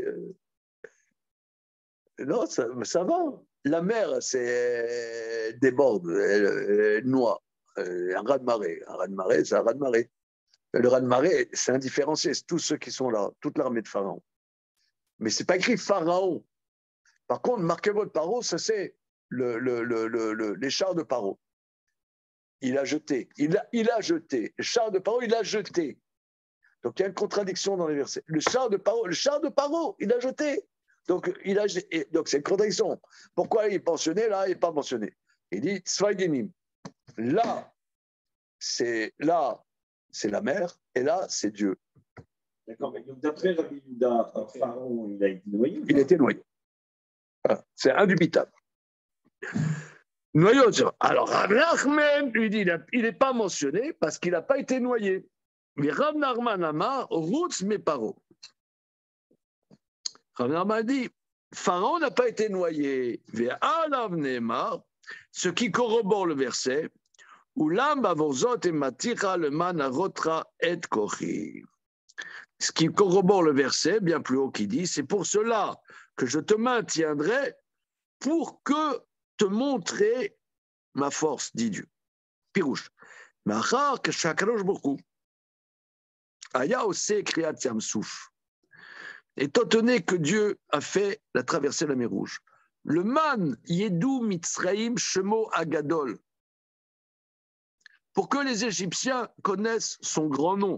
Non, ça, ça va. La mer, c'est déborde, elle, elle noie. Un raz-de-marée. Un raz-de-marée, c'est un raz-de-marée. Le raz-de-marée, c'est indifférencié. C'est tous ceux qui sont là, toute l'armée de Pharaon. Mais c'est pas écrit Pharaon. Par contre, marquez-moi de Paro, ça c'est le, le, le, le, les chars de Paro. Il a jeté. Il a, il a jeté. Le char de Paro, il a jeté. Donc il y a une contradiction dans les versets. Le char de Paro, le char de Paro, il a jeté. Donc, il a, donc c'est une contradiction. Pourquoi il est mentionné, là, il n'est pas mentionné? Il dit Tzvaidinim. Là, c'est là, c'est la mer, et là, c'est Dieu. D'accord, mais donc d'après Rabbi Yehuda, Pharaon, il a été noyé. Il était noyé. Voilà. C'est indubitable. Noyau. Alors, Rav Nachman lui dit il n'est pas mentionné parce qu'il n'a pas été noyé. Mais Rav Nachman Amar, Routz Meparo. Rav Nachman dit Pharaon n'a pas été noyé. Ce qui corrobore le verset Ulam bavorzot et matira le man arotra et kochi. Ce qui corrobore le verset bien plus haut qui dit, c'est pour cela que je te maintiendrai pour que te montrer ma force, dit Dieu. Pirouche. Machar que shakadosh beaucoup. Aya ose kriat yamsouf. Étant donné que Dieu a fait la traversée de la mer Rouge, le man yedou mitzraim shemo agadol, pour que les Égyptiens connaissent son grand nom.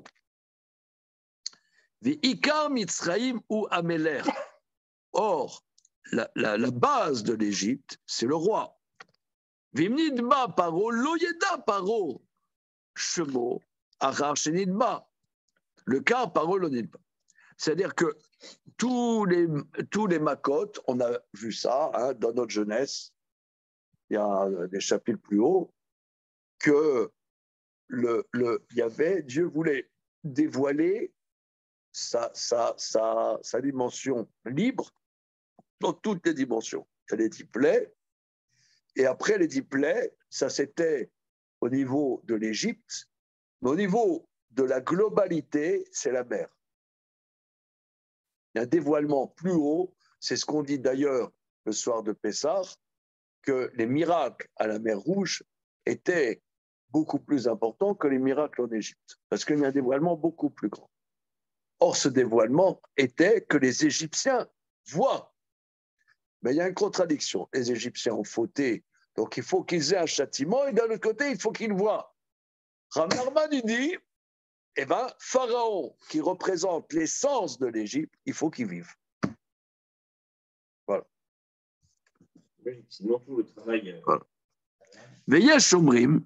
Ve'ikar mitzraim ou ameler. Or, la, la, la base de l'Égypte, c'est le roi. Vimnidba paro loyeda paro shemo achar shenidba. Le cas paro lonidba. C'est-à-dire que tous les, tous les makotes, on a vu ça hein, dans notre jeunesse, il y a des chapitres plus hauts, que le, le, il y avait, Dieu voulait dévoiler sa, sa, sa, sa dimension libre dans toutes les dimensions. Il y a les dix plaies, et après les dix plaies, ça c'était au niveau de l'Égypte, mais au niveau de la globalité, c'est la mer. Il y a un dévoilement plus haut, c'est ce qu'on dit d'ailleurs le soir de Pessah, que les miracles à la mer Rouge étaient beaucoup plus importants que les miracles en Égypte, parce qu'il y a un dévoilement beaucoup plus grand. Or, ce dévoilement était que les Égyptiens voient. Mais il y a une contradiction. Les Égyptiens ont fauté, donc il faut qu'ils aient un châtiment, et d'un autre côté, il faut qu'ils voient. Rav Narman dit, eh bien, Pharaon, qui représente l'essence de l'Égypte, il faut qu'il vive. Voilà. Oui, sinon, tout le travail. Voilà. Veillez Shomrim,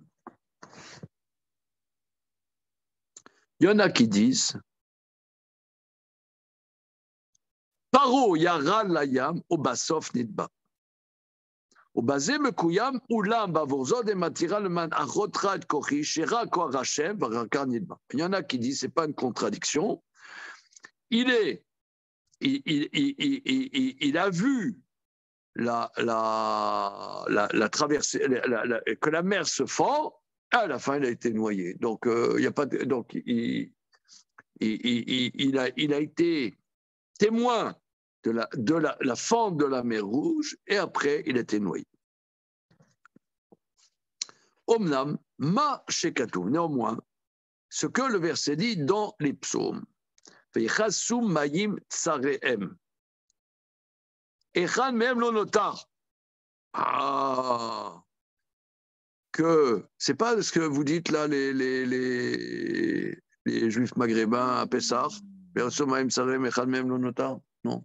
il y en a qui disent Paro Yara Layam au Basof Nidba. Au Bazé Mekuyam, Ulam Bavorzod et Matira le Man Achotra et Kochi, Shera Koar Hashem, Barakar Nidba. Il y en a qui disent c'est pas une contradiction. Il est, il, il, il, il, il, il a vu la, la, la, la traversée, la, la, que la mer se fend, à la fin il a été noyé. Donc euh, il y a pas, de, donc il, il, il, il, a, il a été témoin de la, de la, la fente de la mer Rouge, et après, il a été noyé. Omnam, ma shekatou, néanmoins, ce que le verset dit dans les psaumes, Veichassum mayim tsarehem, echan mehem lo notar. Ah, que c'est pas ce que vous dites là, les, les, les, les juifs maghrébins à Pessah, Veichassum mayim tsarehem, echan mehem lo notar. Non.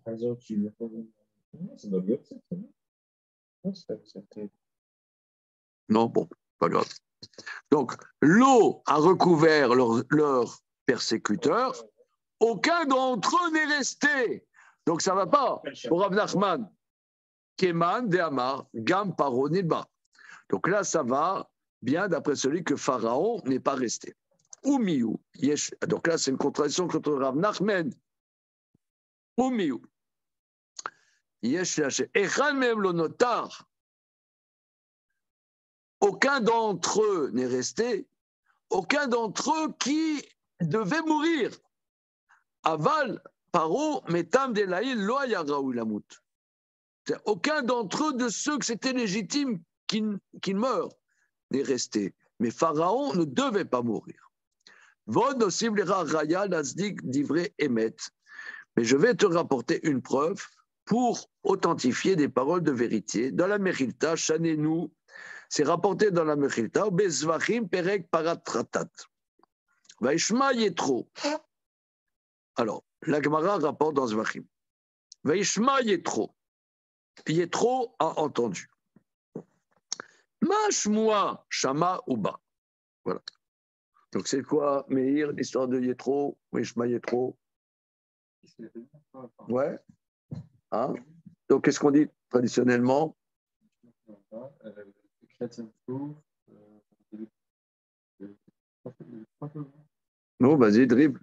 Non, bon, pas grave. Donc, l'eau a recouvert leurs leur persécuteurs, aucun d'entre eux n'est resté. Donc, ça ne va pas. Pour Rav Nachman, Keman, Dehamar, Gam, Paro, Nidba. Donc là, ça va bien d'après celui que Pharaon n'est pas resté. Oumiou, yesh. Donc là, c'est une contradiction contre Rav Nachman. Oumiou. Aucun d'entre eux n'est resté, aucun d'entre eux qui devait mourir. Aval, paro, metam delaïl, lo ayaraou lamut. Aucun d'entre eux de ceux que c'était légitime qu'ils qu'il meurent n'est resté. Mais Pharaon ne devait pas mourir. Vod aussi l'era raya nazdik divré emet. Mais je vais te rapporter une preuve pour authentifier des paroles de vérité. Dans la Mechilta, Chanenu, c'est rapporté dans la Mechilta, Bezvachim Perek Paratratat. Vaishma Yetro. Alors, la Gemara rapporte dans Zvachim. Vaishma Yetro. Yetro a entendu. Mashmoa Shama Uba. Voilà. Donc, c'est quoi, Meir, l'histoire de Yetro, Vaishma Yetro? Ouais. Hein? Donc, qu'est-ce qu'on dit traditionnellement? Non, vas-y, dribble.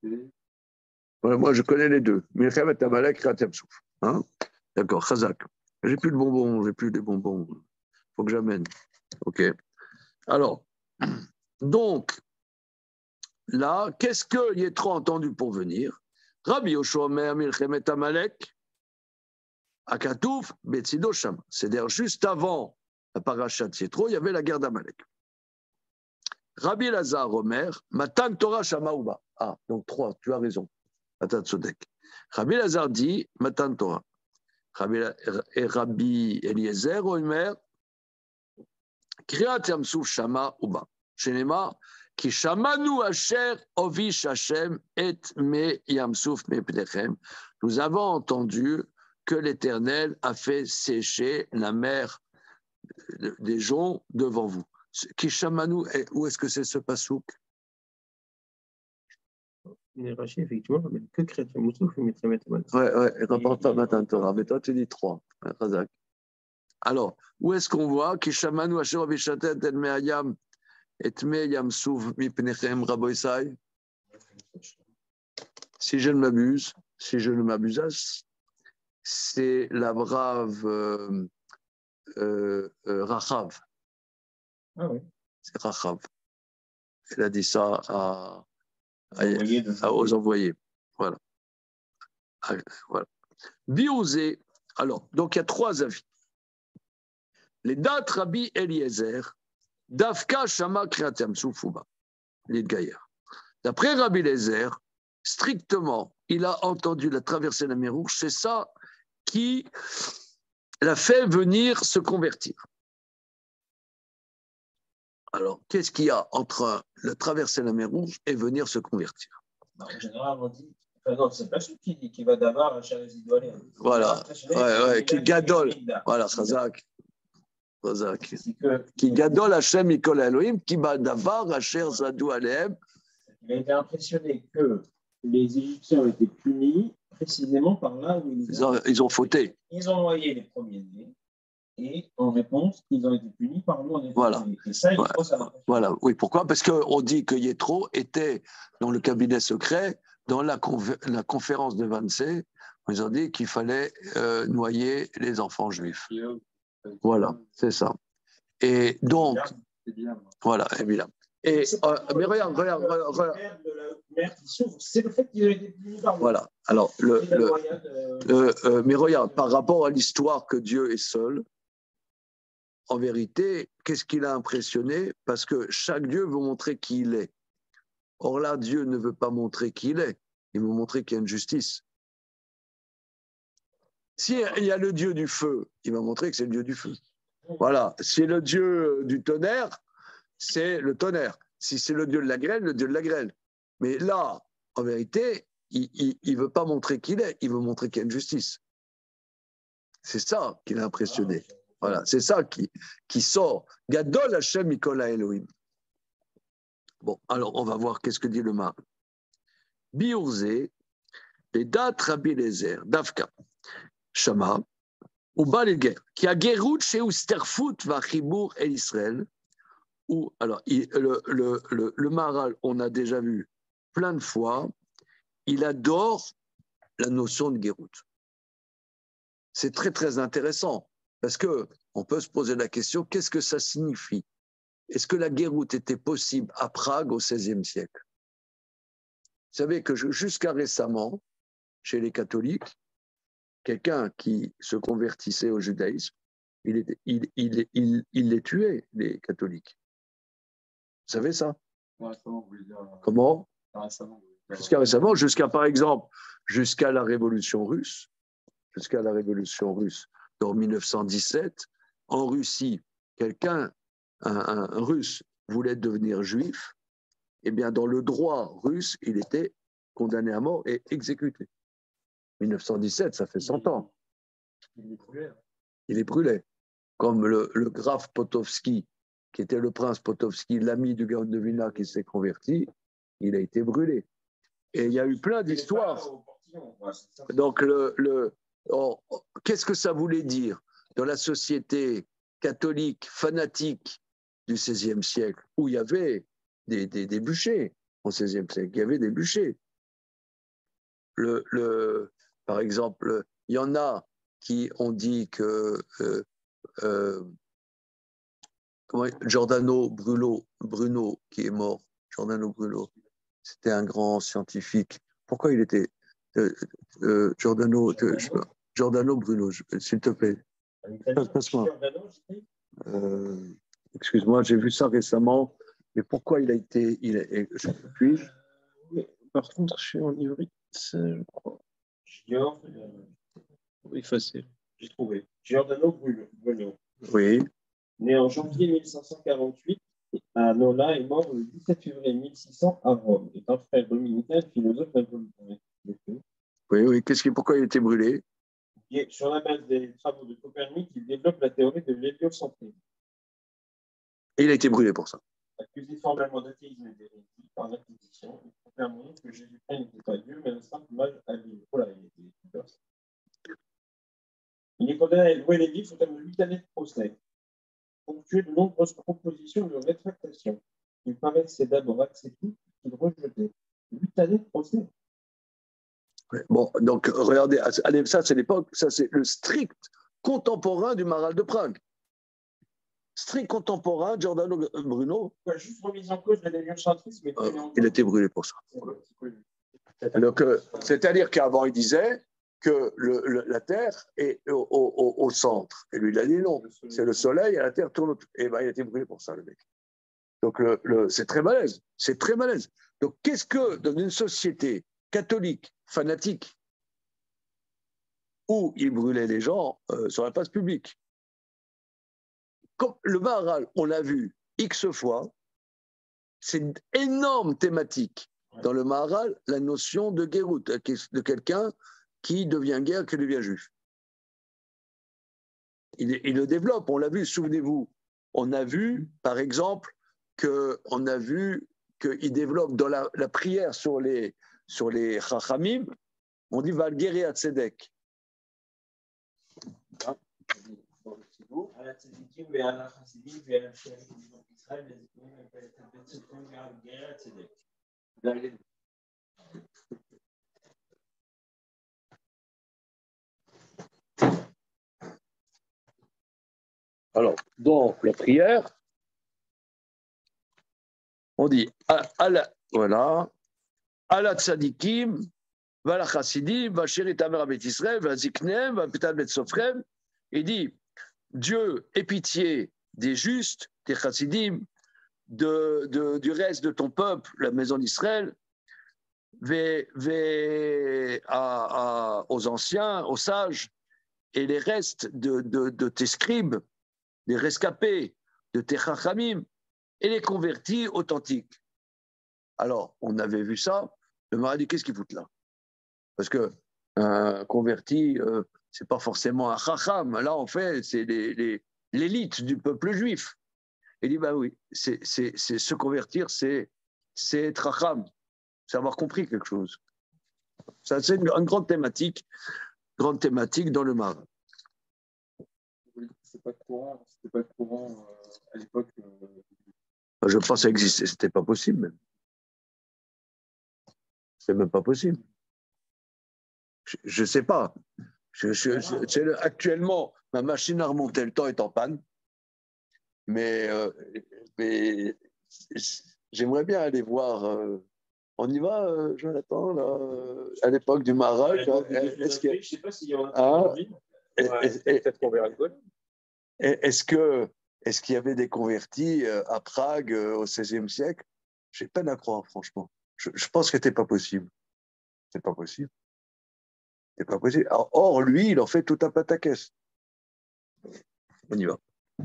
Ouais, moi, je connais les deux. Milchem et Amalek, Khatem Souf. Hein? D'accord, Chazak. J'ai plus de bonbons, j'ai plus de bonbons. Il faut que j'amène. OK. Alors, donc, là, qu'est-ce que Yétro a entendu pour venir? Rabbi Yoshua Omer Milchemet Amalek, Akatouf, Betsido Sham. C'est-à-dire, juste avant la paracha de Yétro, il y avait la guerre d'Amalek. Rabbi Lazar Omer, Matan Torah Shamaouba. Ah, donc trois, tu as raison. Matan Tzodek. Rabbi Lazar dit Matan Torah. Rabbi, et Rabbi Eliezer Omer, Kriat Yamsouf Shama Uba. Shenema, Ki Shamanu Asher Ovish Hashem et Me Yamsouf Me Pnechem. Nous avons entendu que l'Éternel a fait sécher la mer des joncs devant vous. Ki Shamanu, où est-ce que c'est ce pasouk? Il est raché, effectivement, mais que Kriat Yamsouf et Mitremet Amalek. Ouais, ouais, rapporte pas Matan Torah, mais toi tu dis trois. Razak. Alors, où est-ce qu'on voit Ki Shamanu Asher Ovish Hashem et Me Yam et Me Yamsouf Me Pnechem Raboisai? Si je ne m'abuse, si je ne m'abuse, c'est la brave euh, euh, euh, Rachav. Ah oui. C'est Rachav. Elle a dit ça à, à, Envoyé de- à- aux envoyés. Voilà. Ah, voilà. Biouzé. Alors, donc il y a trois avis. Les dates Rabbi Eliezer, Dafka Shama Kriatem Soufuba, l'île Gaïa. D'après Rabbi Eliezer, strictement, il a entendu la traversée de la mer Rouge, c'est ça qui l'a fait venir se convertir. Alors, qu'est-ce qu'il y a entre la traversée de la mer Rouge et venir se convertir? En général, on dit. Enfin, non, c'est pas celui qui, qui va d'abord à Charles Idoalé. Voilà, ouais, ouais, qui gadol. Voilà, Chazak. Chazak. C'est que. Qui gadol Hashem Mikol Elohim, qui va davar Asher Zadou Alehem. Il a été impressionné que les Égyptiens ont été punis précisément par là où ils Ils ont, ils ont fauté. Ils ont envoyé les premiers-nés et en réponse, ils ont été punis par nous en Égypte. Voilà. Et ça, il Ouais. faut savoir. Voilà, oui, pourquoi? Parce qu'on dit que Yétro était dans le cabinet secret, dans la, conf- la conférence de Wannsee, ils ont dit qu'il fallait euh, noyer les enfants juifs. Voilà, c'est ça. Et donc, C'est bien. voilà, évidemment. Et, euh, mais regarde, regarde, regarde, regarde. C'est le fait qu'ils ont été punis par nous. Voilà, alors, le, Et la le, noyade, euh, le, euh, mais regarde, par rapport à l'histoire que Dieu est seul, en vérité, qu'est-ce qui l'a impressionné? Parce que chaque Dieu veut montrer qui il est. Or là, Dieu ne veut pas montrer qui il est, il veut montrer qu'il y a une justice. Si il y a le Dieu du feu, il va montrer que c'est le Dieu du feu. Voilà, si le Dieu du tonnerre, c'est le tonnerre. Si c'est le Dieu de la grêle, le Dieu de la grêle. Mais là, en vérité, il ne veut pas montrer qui il est, il veut montrer qu'il y a une justice. C'est ça qui l'a impressionné. Voilà, c'est ça qui, qui sort. Gadol Hashem Mikol Elohim. Bon, alors on va voir qu'est-ce que dit le Mar. Biouzé, les dates Rabbi Eliezer, Dafka, Shama, ou Balger, qui a Gerout chez Ousterfout va Chibour et Israël, où, alors, il, le, le, le, le Maharal, on a déjà vu plein de fois, il adore la notion de Gerout. C'est très, très intéressant, parce qu'on peut se poser la question, qu'est-ce que ça signifie? Est-ce que la Géroute était possible à Prague au seizième siècle? Vous savez que jusqu'à récemment, chez les catholiques, quelqu'un qui se convertissait au judaïsme, il, était, il, il, il, il les tuait, les catholiques. Vous savez ça? Récemment, vous voulez dire. Comment? Récemment. Jusqu'à récemment, jusqu'à par exemple, jusqu'à la Révolution russe, jusqu'à la Révolution russe, en mille neuf cent dix-sept, en Russie, quelqu'un, un, un, un Russe, voulait devenir juif, eh bien, dans le droit russe, il était condamné à mort et exécuté. mille neuf cent dix-sept, ça fait cent ans. Il est brûlé. Il est brûlé. Comme le, le graf Potovski, qui était le prince Potovski, l'ami du Gaon de Vilna qui s'est converti, il a été brûlé. Et il y a eu plein d'histoires. Donc, le, le, oh, qu'est-ce que ça voulait dire dans la société catholique, fanatique du seizième siècle, où il y avait des, des, des bûchers, au seizième siècle, il y avait des bûchers. Le, le, par exemple, il y en a qui ont dit que euh, euh, comment, Giordano Bruno, Bruno, qui est mort, Giordano Bruno, c'était un grand scientifique. Pourquoi il était euh, euh, Giordano, euh, je sais pas, Giordano Bruno, je- s'il te plaît. Passe-moi. Euh, excuse-moi, j'ai vu ça récemment. Mais pourquoi il a été. Il a, je, puis, Oui, par contre, je suis en ivrite, je crois. Gior, oui, facile. J'ai trouvé. Giordano Bruno. Oui. Né en janvier mille cinq cent quarante-huit à Nola et mort le dix-sept février mille six cents à Rome. Est un frère dominicain, philosophe napolitain. Oui, oui. Qu'est-ce qui, pourquoi il a été brûlé? Et sur la base des travaux de Copernic, il développe la théorie de l'héliocentrisme. Et il a été brûlé pour ça. Accusé formellement d'athéisme et d'hérésie par l'Inquisition, il confirme que Jésus-Christ n'était pas Dieu, mais un simple mage habile. Voilà, il était Il est condamné à louer les livres au terme de huit années de procès, ponctué de nombreuses propositions de rétractation. Il paraissait d'abord accepter qu'il rejetait. Huit années de procès. Bon, donc regardez, allez, ça c'est l'époque, ça c'est le strict contemporain du Maharal de Prague. Strict contemporain, Giordano Bruno. Ouais, juste remise en cause de l'héliocentrisme. Euh, il a été brûlé pour ça. Donc, euh, c'est-à-dire qu'avant il disait que le, le, la Terre est au, au, au centre. Et lui il a dit non, c'est le Soleil et la Terre tourne autour. Et bien il a été brûlé pour ça, le mec. Donc le, le, c'est très malaise, c'est très malaise. Donc qu'est-ce que dans une société catholique, fanatique, où il brûlait les gens euh, sur la place publique, comme le Maharal, on l'a vu X fois, c'est une énorme thématique dans le Maharal, la notion de Gérout, de quelqu'un qui devient guerre, qui devient juif. Il, il le développe, on l'a vu, souvenez-vous, on a vu, par exemple, que, on a vu qu'il développe dans la, la prière sur les, sur les Chachamim, on dit Valguéri à Tzedek. Alors, dans la prière, on dit à la, voilà, à la tzadikim, va la chassidim, va chéri tamer abet Israël, va ziknem, va petal bet sofrem. Il dit Dieu ait pitié des justes, des chassidim, de, de, du reste de ton peuple, la maison d'Israël, ve, ve, à, à, aux anciens, aux sages, et les restes de, de, de tes scribes, des rescapés, de tes chachamim, et les convertis authentiques. Alors, on avait vu ça, le Maharal dit qu'est-ce qu'il fout là? Parce que un converti, euh, c'est pas forcément un chacham. Là, en fait, c'est les, les, l'élite du peuple juif. Il dit, bah oui, c'est, c'est, c'est se convertir, c'est, c'est être chacham, c'est avoir compris quelque chose. Ça, c'est une, une grande thématique, grande thématique dans le Maharal. C'est pas courant, c'était pas courant euh, à l'époque. Euh... Je pense que ça existait, c'était pas possible même. C'est même pas possible. Je ne sais pas. Je, je, je, c'est le, actuellement, ma machine à remonter le temps est en panne. Mais, euh, mais j'aimerais bien aller voir. Euh, on y va, euh, Jonathan, là, euh, à l'époque du Maharal. Est-ce que, je sais pas s'il y en a un. Peut-être qu'on verra le golf. Est-ce que, est-ce qu'il y avait des convertis à Prague au seizième siècle? J'ai peine à croire, franchement. Je, je pense que c'était pas possible. C'est pas possible. C'est pas possible. Alors, or, lui, il en fait tout un pataquès. On y va.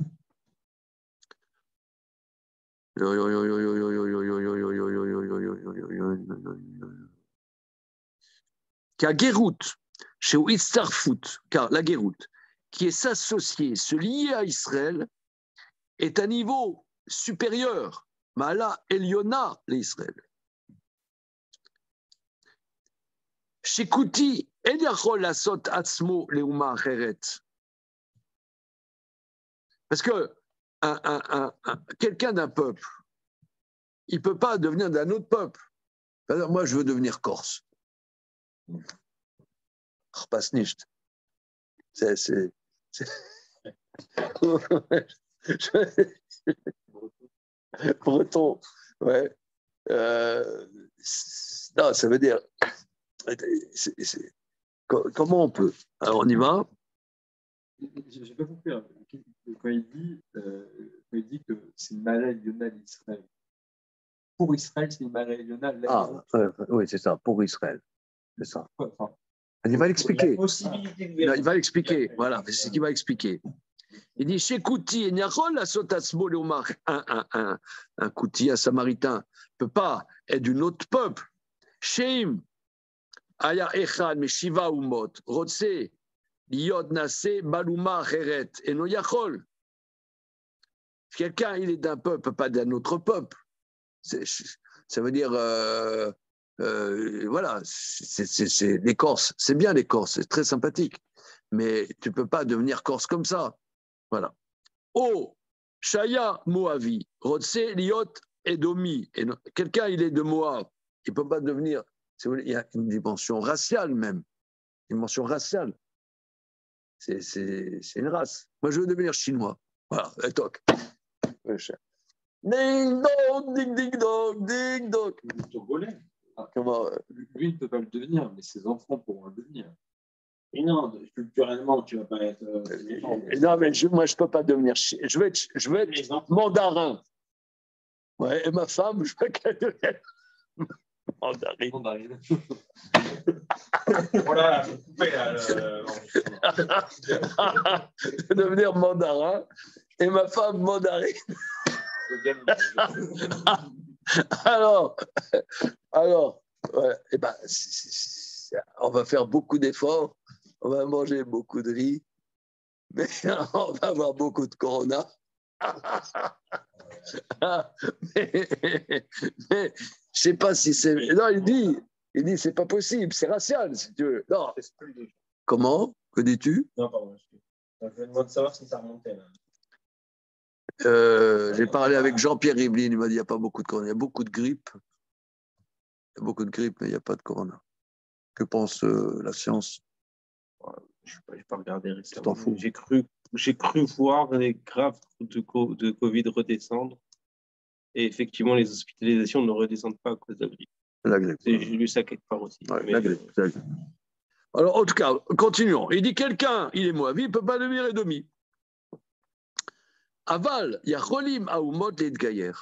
Car Gérout, chez Itzarfout, car la Gérout, qui est s'associer, se lier à Israël, est un niveau supérieur. Ma'ala Eliona l'Israël. Shikuti en yachol lasot atzmo leuma acheret. Parce que un, un, un, un, quelqu'un d'un peuple, il ne peut pas devenir d'un autre peuple. C'est-à-dire, moi, je veux devenir corse. Pas nicht. C'est. c'est, c'est... Breton, ouais. Euh, non, ça veut dire. C'est, c'est, comment on peut? Alors, on y va. Je n'ai pas compris. Hein. Quand il dit, euh, quand il dit que c'est une maladie régionale d'Israël, pour Israël, c'est une maladie régionale. Ah, euh, oui, c'est ça, pour Israël. C'est ça. Enfin, il va l'expliquer. Possibilité Non, il va l'expliquer. Voilà, c'est ce qu'il va expliquer. Il dit chez Kouti, un, un, un, un Kouti, un Samaritain, ne peut pas être d'un autre peuple. Sheim, Aya Echad, Meshiva Umot, Rotse, Yod Nase, Baluma, Heret, et no Yachol. Quelqu'un, il est d'un peuple, pas d'un autre peuple. C'est, ça veut dire, euh, euh, voilà, c'est, c'est, c'est, les Corses, c'est bien les Corses, c'est très sympathique, mais tu ne peux pas devenir Corse comme ça. Voilà. Oh, Shaya Moavi, Rotse Liot Edomi. Et non, quelqu'un, il est de Moab, il ne peut pas devenir. Il y a une dimension raciale même. Une dimension raciale. C'est, c'est, c'est une race. Moi, je veux devenir chinois. Voilà, et toc. Ding dong, ding ding dong, ding dong. Togolais. Ah, Comment lui, il ne peut pas le devenir, mais ses enfants pourront le devenir. Et non, culturellement, tu ne vas pas être. Euh, non, mais je, moi, je ne peux pas devenir. Je veux être, je veux être mandarin. Ouais, et ma femme, je veux qu'elle devienne mandarin. Mandarine. Voilà, je vais couper là. Le... devenir mandarin et ma femme mandarine. alors, alors, ouais, et ben, c'est, c'est, c'est, on va faire beaucoup d'efforts, on va manger beaucoup de riz, mais on va avoir beaucoup de corona. mais, mais je sais pas si c'est. Non, il dit, il dit, c'est pas possible, c'est racial, si tu veux. Non. Comment? Que dis-tu? Non, pardon. Je me demande de savoir si ça remontait là. Euh, j'ai parlé avec Jean-Pierre Rivlin, il m'a dit qu'il n'y a pas beaucoup de corona. Il y a beaucoup de grippe. Il y a beaucoup de grippe, mais il n'y a pas de corona. Que pense euh, la science? Je n'ai pas regardé récemment. Tu t'en fous. J'ai cru, j'ai cru voir les graphes de, co- de Covid redescendre. Et effectivement, les hospitalisations ne redescendent pas à cause de la grippe. La grippe. J'ai lu ça quelque part aussi. Ouais, mais... la grippe, la grippe. Alors, en tout cas, continuons. Il dit quelqu'un, il est Moavi, il ne peut pas devenir Édomi. Aval, il y a Cholim Aoumot et Edgayer.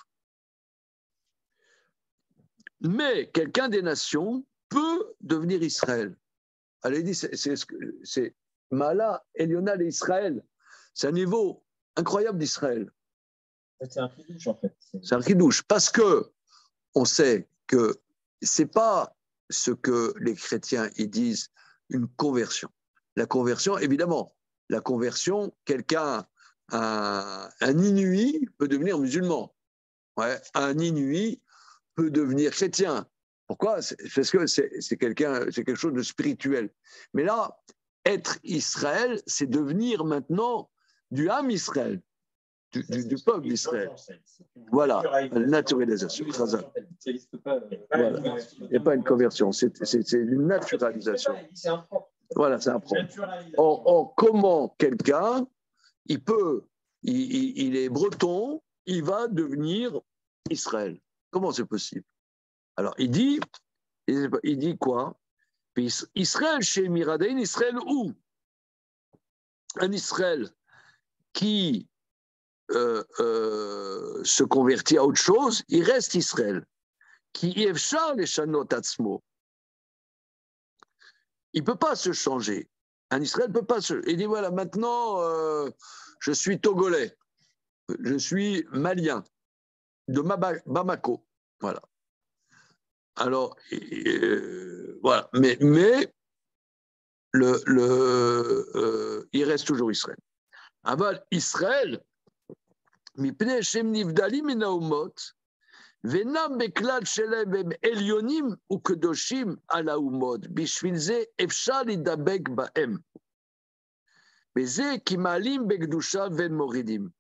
Mais quelqu'un des nations peut devenir Israël. Elle a dit, c'est, c'est, c'est Mala, Elional et Israël. C'est un niveau incroyable d'Israël. C'est un chidouche, en fait. C'est un chidouche. Parce que on sait que ce n'est pas ce que les chrétiens ils disent une conversion. La conversion, évidemment, la conversion, quelqu'un, un, un Inuit peut devenir musulman. Ouais, un Inuit peut devenir chrétien. Pourquoi? C'est parce que c'est, c'est, quelqu'un, c'est quelque chose de spirituel. Mais là, être Israël, c'est devenir maintenant du Ham Israël, du, du, du peuple d'Israël. Voilà, la naturalisation. Voilà. Il n'y a pas une conversion, c'est, c'est, c'est une naturalisation. Voilà, c'est un problème. Or, or, comment quelqu'un, il peut, il, il, il est breton, il va devenir Israël? Comment c'est possible? Alors, il dit, il dit quoi? Israël chez Miradaïn, Israël où? Un Israël qui euh, euh, se convertit à autre chose, il reste Israël. Qui yevchar les shanot atzmo. Il ne peut pas se changer. Un Israël ne peut pas se. Il dit voilà, maintenant, euh, je suis togolais, je suis malien, de Bamako. Voilà. Alors, euh, voilà. Mais, mais le, le, euh, il reste toujours Israël. Aval Israël, mipnei Hashem nivdalim min haumot, ve'nam beklal shelem hem elyonim ukedoshim al haumot, bishvil ze efshar lidabek bahem. Beze ki malim bekdusha ven moridim.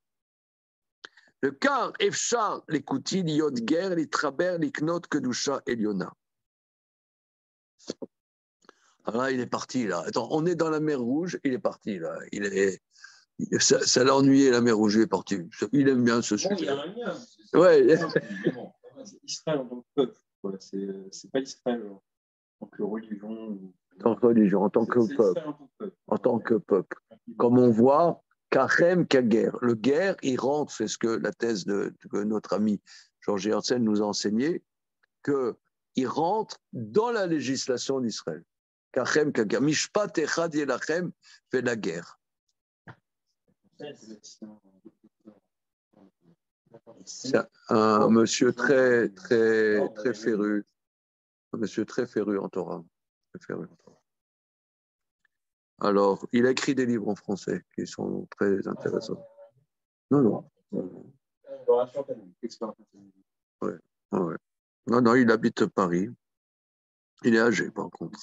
Le car efshar l'écouti liot guerre li traber liknot kedusha elyona. Alors là, il est parti, là. Attends, on est dans la mer Rouge, il est parti, là. Il est... Ça, ça l'a ennuyé, la mer Rouge, il est parti. Il aime bien ce sujet. Bon, il y a un lien. Ouais. Bon, c'est Israël en tant que peuple. Voilà, c'est, c'est pas Israël en tant que religion. En tant que religion, en tant que C'est peuple. Israël en tant que peuple. En tant que peuple. Comme on voit, Kachem, Kaguerre. Le guerre, il rentre, c'est ce que la thèse de, de notre ami Georges Herzl nous a enseigné, qu'il rentre dans la législation d'Israël. Kachem, Kaguerre. Mishpat echad yelachem fait la guerre. C'est un, un monsieur très, très, très féru. Un monsieur très féru en Torah. Très féru en Torah. Alors, il a écrit des livres en français qui sont très intéressants. Non, non. Ouais, ouais. Non, non, il habite Paris. Il est âgé, par contre.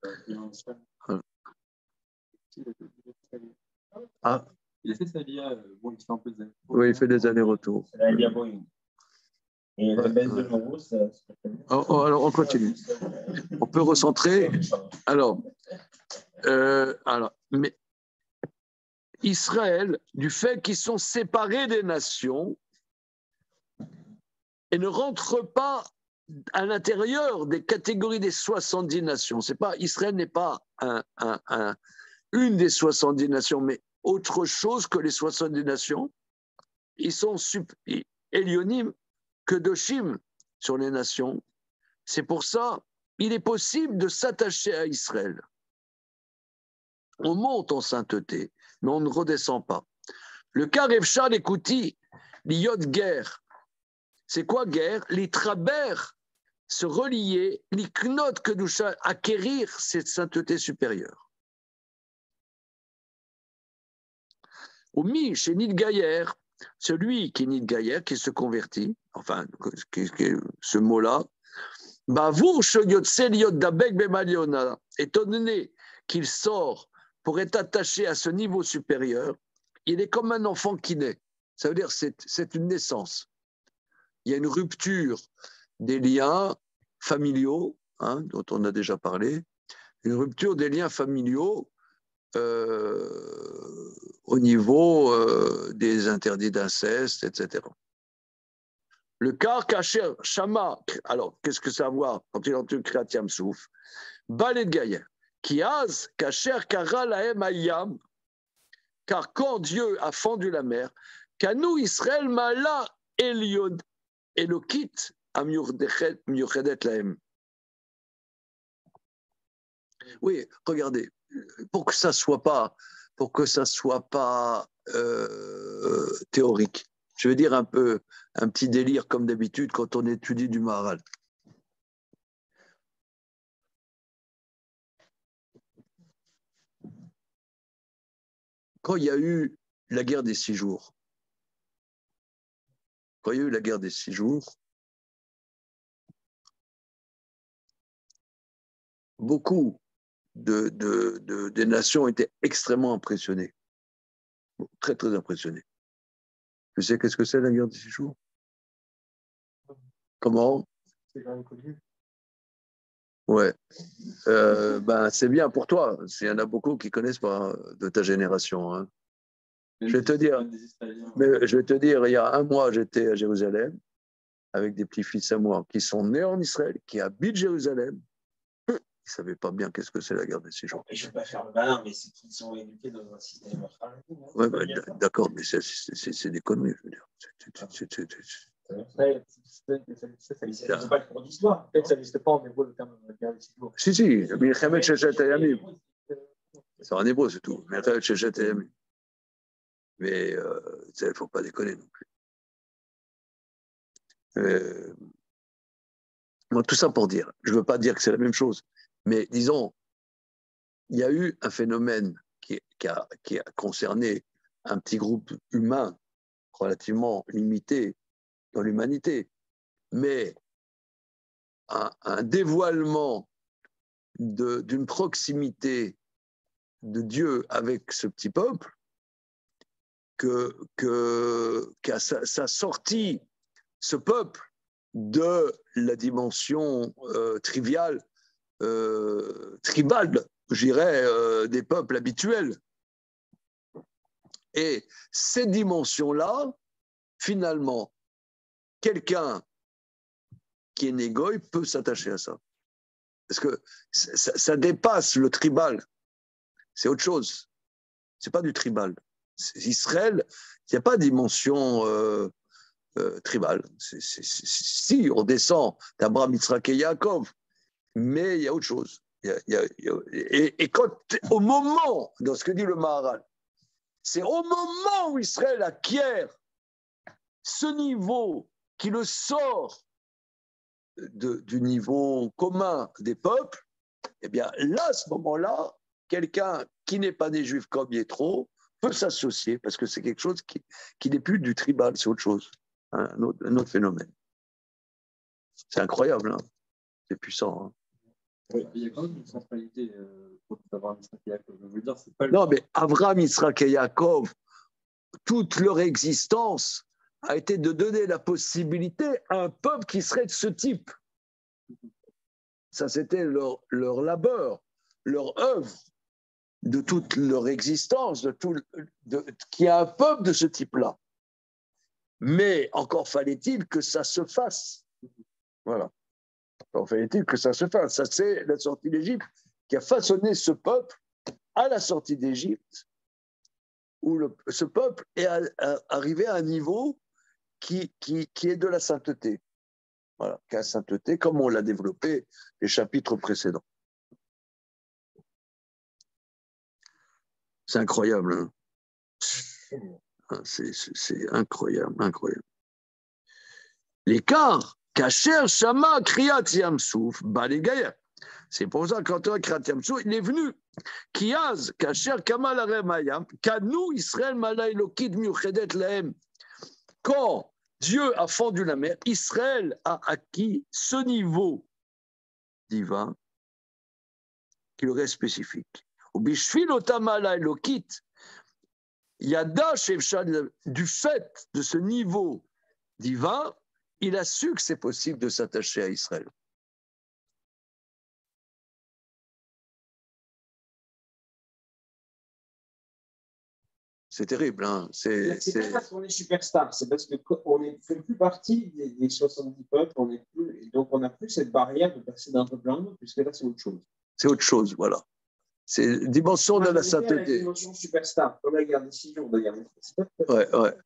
Ah. Il a fait sa vie, bon, il fait un peu des allers-retours. Oui, il fait des allers-retours. C'est la Lia Boeing. Et la baisse de l'euro, ça. Oh, oh, alors, on continue. On peut recentrer. Alors, euh, alors, mais Israël, du fait qu'ils sont séparés des nations et ne rentrent pas à l'intérieur des catégories des soixante-dix nations. C'est pas, Israël n'est pas un, un, un, une des soixante-dix nations, mais autre chose que les soixante-dix nations. Ils sont sup, Elionim, Kedoshim sur les nations. C'est pour ça il est possible de s'attacher à Israël. On monte en sainteté, mais on ne redescend pas. Le Karev Shal Ekouti, l'Iod guerre. C'est quoi guerre? Les trabers, se relier, l'iknot kedusha, acquérir cette sainteté supérieure. Au mi, chez Nidgayer, celui qui est Nidgayer, qui se convertit, enfin, ce mot-là, Bavour shoyotsel yod dabek bemaliona, étant donné qu'il sort pour être attaché à ce niveau supérieur, il est comme un enfant qui naît. Ça veut dire que c'est, c'est une naissance. Il y a une rupture des liens familiaux, hein, dont on a déjà parlé, une rupture des liens familiaux euh, au niveau euh, des interdits d'inceste, et cetera. Le car kacher shama, alors qu'est-ce que ça va voir quand il entend Kriyat Yam Souf? Baled Gaïa, qui az kacher kara lahem ayam, car quand Dieu a fendu la mer, kanou Israël mala elion elokit amyurchedet lahem. Oui, regardez, pour que ça soit pas, pour que ça soit pas euh, théorique. Je veux dire un peu un petit délire comme d'habitude quand on étudie du Maharal. Quand il y a eu la guerre des six jours, quand il y a eu la guerre des six jours, beaucoup de, de, de, des nations étaient extrêmement impressionnées. Très, très impressionnées. Tu sais qu'est-ce que c'est la guerre des six jours? Comment? C'est quand même connu. Ouais. Euh, ben, c'est bien pour toi. Il y en a beaucoup qui ne connaissent pas de ta génération. Hein. Je vais te dire, mais je vais te dire, il y a un mois, j'étais à Jérusalem avec des petits-fils à moi qui sont nés en Israël, qui habitent Jérusalem. Ils ne savaient pas bien qu'est-ce que c'est la guerre des six jours. Je ne vais pas faire le malin, mais c'est qu'ils sont éduqués dans un système rachat. Ouais, bah, d'accord, mais c'est, c'est, c'est, c'est des conneries, je veux dire. C'est, c'est, c'est, c'est, c'est... Ouais, ça n'existe pas le cours d'histoire. Peut-être que ça n'existe pas en hébreu le terme de guerre des six jours. Si, si, Milchemet Shechet Hayamim. C'est en hébreu, c'est tout. Milchemet Shechet Hayamim. Mais il euh, ne faut pas déconner non plus. Euh, bon, tout ça pour dire, je ne veux pas dire que c'est la même chose, mais disons, il y a eu un phénomène qui, qui, a, qui a concerné un petit groupe humain relativement limité dans l'humanité, mais un, un dévoilement de, d'une proximité de Dieu avec ce petit peuple, que, que, qu'a ça, ça sorti ce peuple de la dimension euh, triviale, euh, tribale je dirais, euh, des peuples habituels. Et ces dimensions-là, finalement, quelqu'un qui est négoï peut s'attacher à ça. Parce que ça, ça dépasse le tribal. C'est autre chose. Ce n'est pas du tribal. Israël, il n'y a pas de dimension euh, euh, tribale. C'est, c'est, c'est, si, on descend d'Abraham, Yitzhak et Yaakov, mais il y a autre chose. Il y a, il y a, il y a, et, et quand, au moment, dans ce que dit le Maharal, c'est au moment où Israël acquiert ce niveau qui le sort de, du niveau commun des peuples, eh bien là, à ce moment-là, quelqu'un qui n'est pas des Juifs comme Yéthro peut s'associer parce que c'est quelque chose qui, qui n'est plus du tribal, c'est autre chose, hein, un, autre, un autre phénomène. C'est incroyable, hein, c'est puissant. Hein. Oui, il y a quand même une centralité euh, pour Abraham, Yitzhak et Yaakov. Je veux dire, c'est pas le... Non, mais Abraham, Yitzhak et Yaakov, toute leur existence a été de donner la possibilité à un peuple qui serait de ce type. Ça, c'était leur, leur labeur, leur œuvre, de toute leur existence, de tout, de, qu'il y a un peuple de ce type-là. Mais encore fallait-il que ça se fasse. Voilà. Encore fallait-il que ça se fasse. Ça, c'est la sortie d'Égypte qui a façonné ce peuple à la sortie d'Égypte, où le, ce peuple est à, à, arrivé à un niveau qui, qui, qui est de la sainteté. Voilà, qui est la sainteté, comme on l'a développé les chapitres précédents. C'est incroyable. Hein, c'est, c'est, c'est incroyable, incroyable. L'écart, Kacher Shama Kriyat Yamsouf, Baligaya. C'est pour ça que quand on a Kriyat Yamsouf, il est venu. Kiaz, Kacher Kamal Aremayam, Kanou Israël Malay Lokid Miuchedet Lahem. Quand Dieu a fendu la mer, Israël a acquis ce niveau divin qui leur est spécifique. Bishvil Otamala Elokit, Yada Shevshad, du fait de ce niveau divin, il a su que c'est possible de s'attacher à Israël. C'est terrible, hein. C'est, c'est, c'est... pas parce qu'on est superstar, c'est parce qu'on ne fait plus partie des, des soixante-dix peuples, on est plus, et donc on n'a plus cette barrière de passer d'un peuple à un autre, puisque là c'est autre chose. C'est autre chose, voilà. C'est une dimension de la sainteté. C'est une dimension superstar, comme la guerre des décision de la guerre des décision. Ouais, ouais.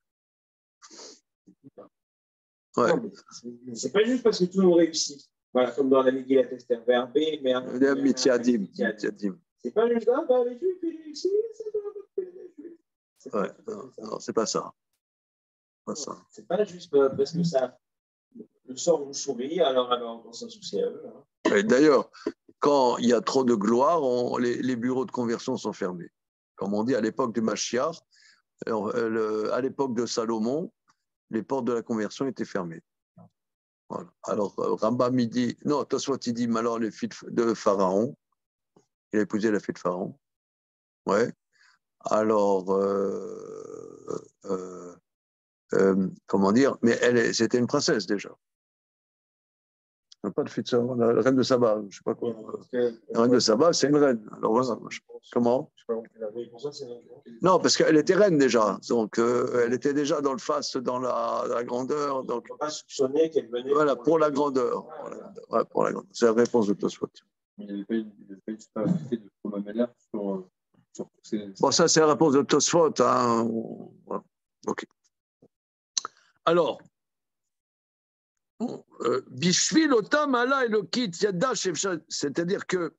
Ouais. Non, c'est, c'est pas juste parce que tout le monde réussit. Voilà, comme dans la Megillat Esther, verbe, mais un Mityadim. Mityadim. C'est pas juste ah, bah, les Juifs, ils réussissent, c'est pas les Juifs. C'est ouais, pas, non, ça. non, c'est pas ça. Pas ça. C'est pas juste parce que ça le sort nous sourit, alors, alors on s'associe à eux. Hein. Et d'ailleurs, quand il y a trop de gloire, on, les, les bureaux de conversion sont fermés. Comme on dit à l'époque du Mashiach, le, à l'époque de Salomon, les portes de la conversion étaient fermées. Voilà. Alors, Rambam, il dit, non, Tosfot, il dit, mais alors les filles de Pharaon, il a épousé la fille de Pharaon. Ouais. Alors, euh, euh, euh, comment dire, mais elle, c'était une princesse déjà. Pas de fille de Saba, la reine de Saba, je ne sais pas quoi. La reine de Saba, c'est une reine. Alors voilà, comment? Non, parce qu'elle était reine déjà, donc euh, elle était déjà dans le faste, dans la, la grandeur. Donc, on ne peut pas soupçonner qu'elle venait. Voilà, pour la grandeur. Pour la grandeur. Ouais, pour la grandeur. C'est la réponse de Tosfot. Il n'y avait pas une supériorité de Thomas Meller sur, sur ces... Bon, ça, c'est la réponse de Tosfot. Hein. Voilà. Ok. Alors, Bishvil otam ala elokit yada shevshad, c'est-à-dire que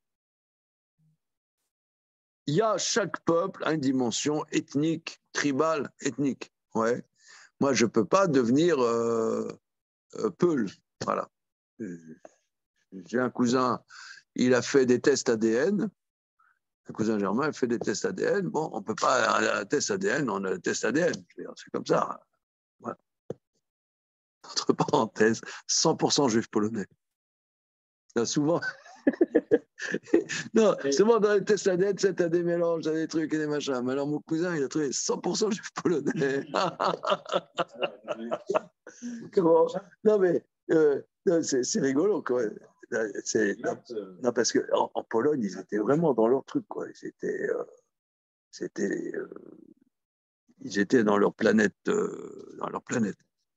il y a chaque peuple a une dimension ethnique, tribale, ethnique. Ouais. Moi, je ne peux pas devenir euh, euh, Peul. Voilà. J'ai un cousin, il a fait des tests A D N. Un cousin germain, il fait des tests A D N. Bon, on ne peut pas, un test A D N, on a le test A D N. C'est comme ça. Voilà. Entre parenthèses, cent pour cent juif polonais. Là, souvent. Non, souvent dans les tests A D N, c'est à des mélanges, à des trucs et des machins. Mais alors, mon cousin, il a trouvé cent pour cent juif polonais. Comment? Non, mais euh, c'est, c'est rigolo, quoi. c'est, non, non, parce qu'en en Pologne, ils étaient vraiment dans leur truc, quoi. Ils étaient, euh, c'était, euh, ils étaient dans leur planète, euh, dans leur planète.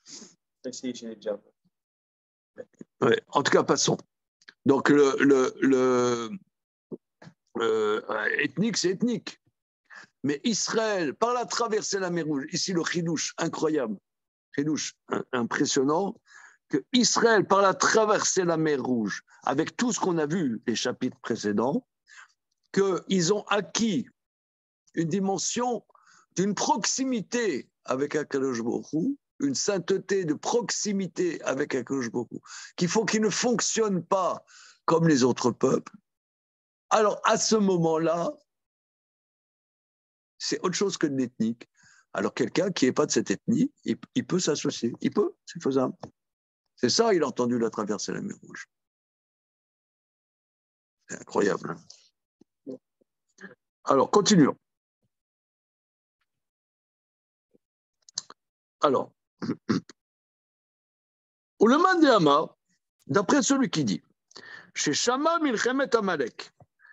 Ouais. En tout cas, passons. Donc, le, le, le euh, ethnique, c'est ethnique. Mais Israël, par la traversée de la mer Rouge, ici le chidouche, incroyable, chidouche impressionnant, que Israël, par la traversée de la mer Rouge, avec tout ce qu'on a vu les chapitres précédents, qu'ils ont acquis une dimension d'une proximité avec Akadosh Baruch Hu, une sainteté de proximité avec Akadosh Baruch Hu, qu'il faut qu'ils ne fonctionnent pas comme les autres peuples. Alors, à ce moment-là, c'est autre chose que de l'ethnique. Alors, quelqu'un qui n'est pas de cette ethnie, il, il peut s'associer. Il peut, c'est faisable. C'est ça, il a entendu la traversée de la mer Rouge. C'est incroyable. Hein. Alors, continuons. Alors, ou le Mandéama, d'après celui qui dit, chez Shama Milchemet Amalek,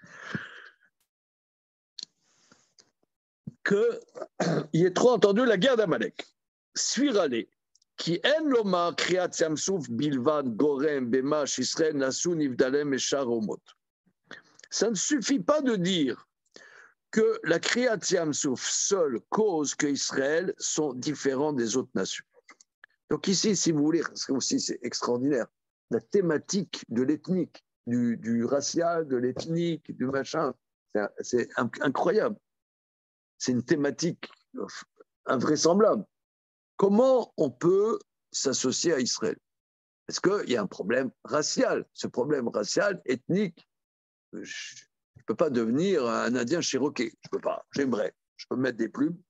qu'il ait trop entendu la guerre d'Amalek. Suirale, qui en loma kriat samsouf bilvad gorem bemash Israël nasu nivdalem et charomot. Ça ne suffit pas de dire que la kriat samsouf seule cause que Israël sont différents des autres nations. Donc ici, si vous voulez, parce que aussi c'est extraordinaire, la thématique de l'ethnique, du, du racial, de l'ethnique, du machin, c'est, c'est incroyable. C'est une thématique invraisemblable. Comment on peut s'associer à Israël? Parce qu'il y a un problème racial. Ce problème racial, ethnique, je ne peux pas devenir un Indien Cherokee. Je ne peux pas. J'aimerais. Je peux mettre des plumes.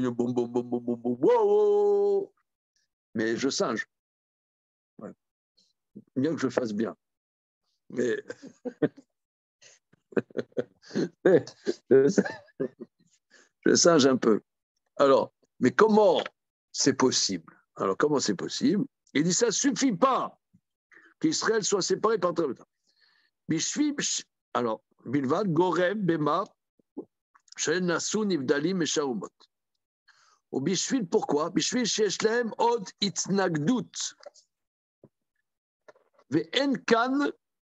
Mais je singe. Ouais. Bien que je fasse bien. Mais, mais je, je singe un peu. Alors, mais comment c'est possible? Alors, comment c'est possible? Il dit, ça ne suffit pas qu'Israël soit séparé par terre. Alors, Bilvad, Goreb, Bema, Shen Nasu, Nivdalim et Shaumot. Au Bishvil, pourquoi? Bishvil, Sheshlem, Od, Itznagdut. Ve'en kan.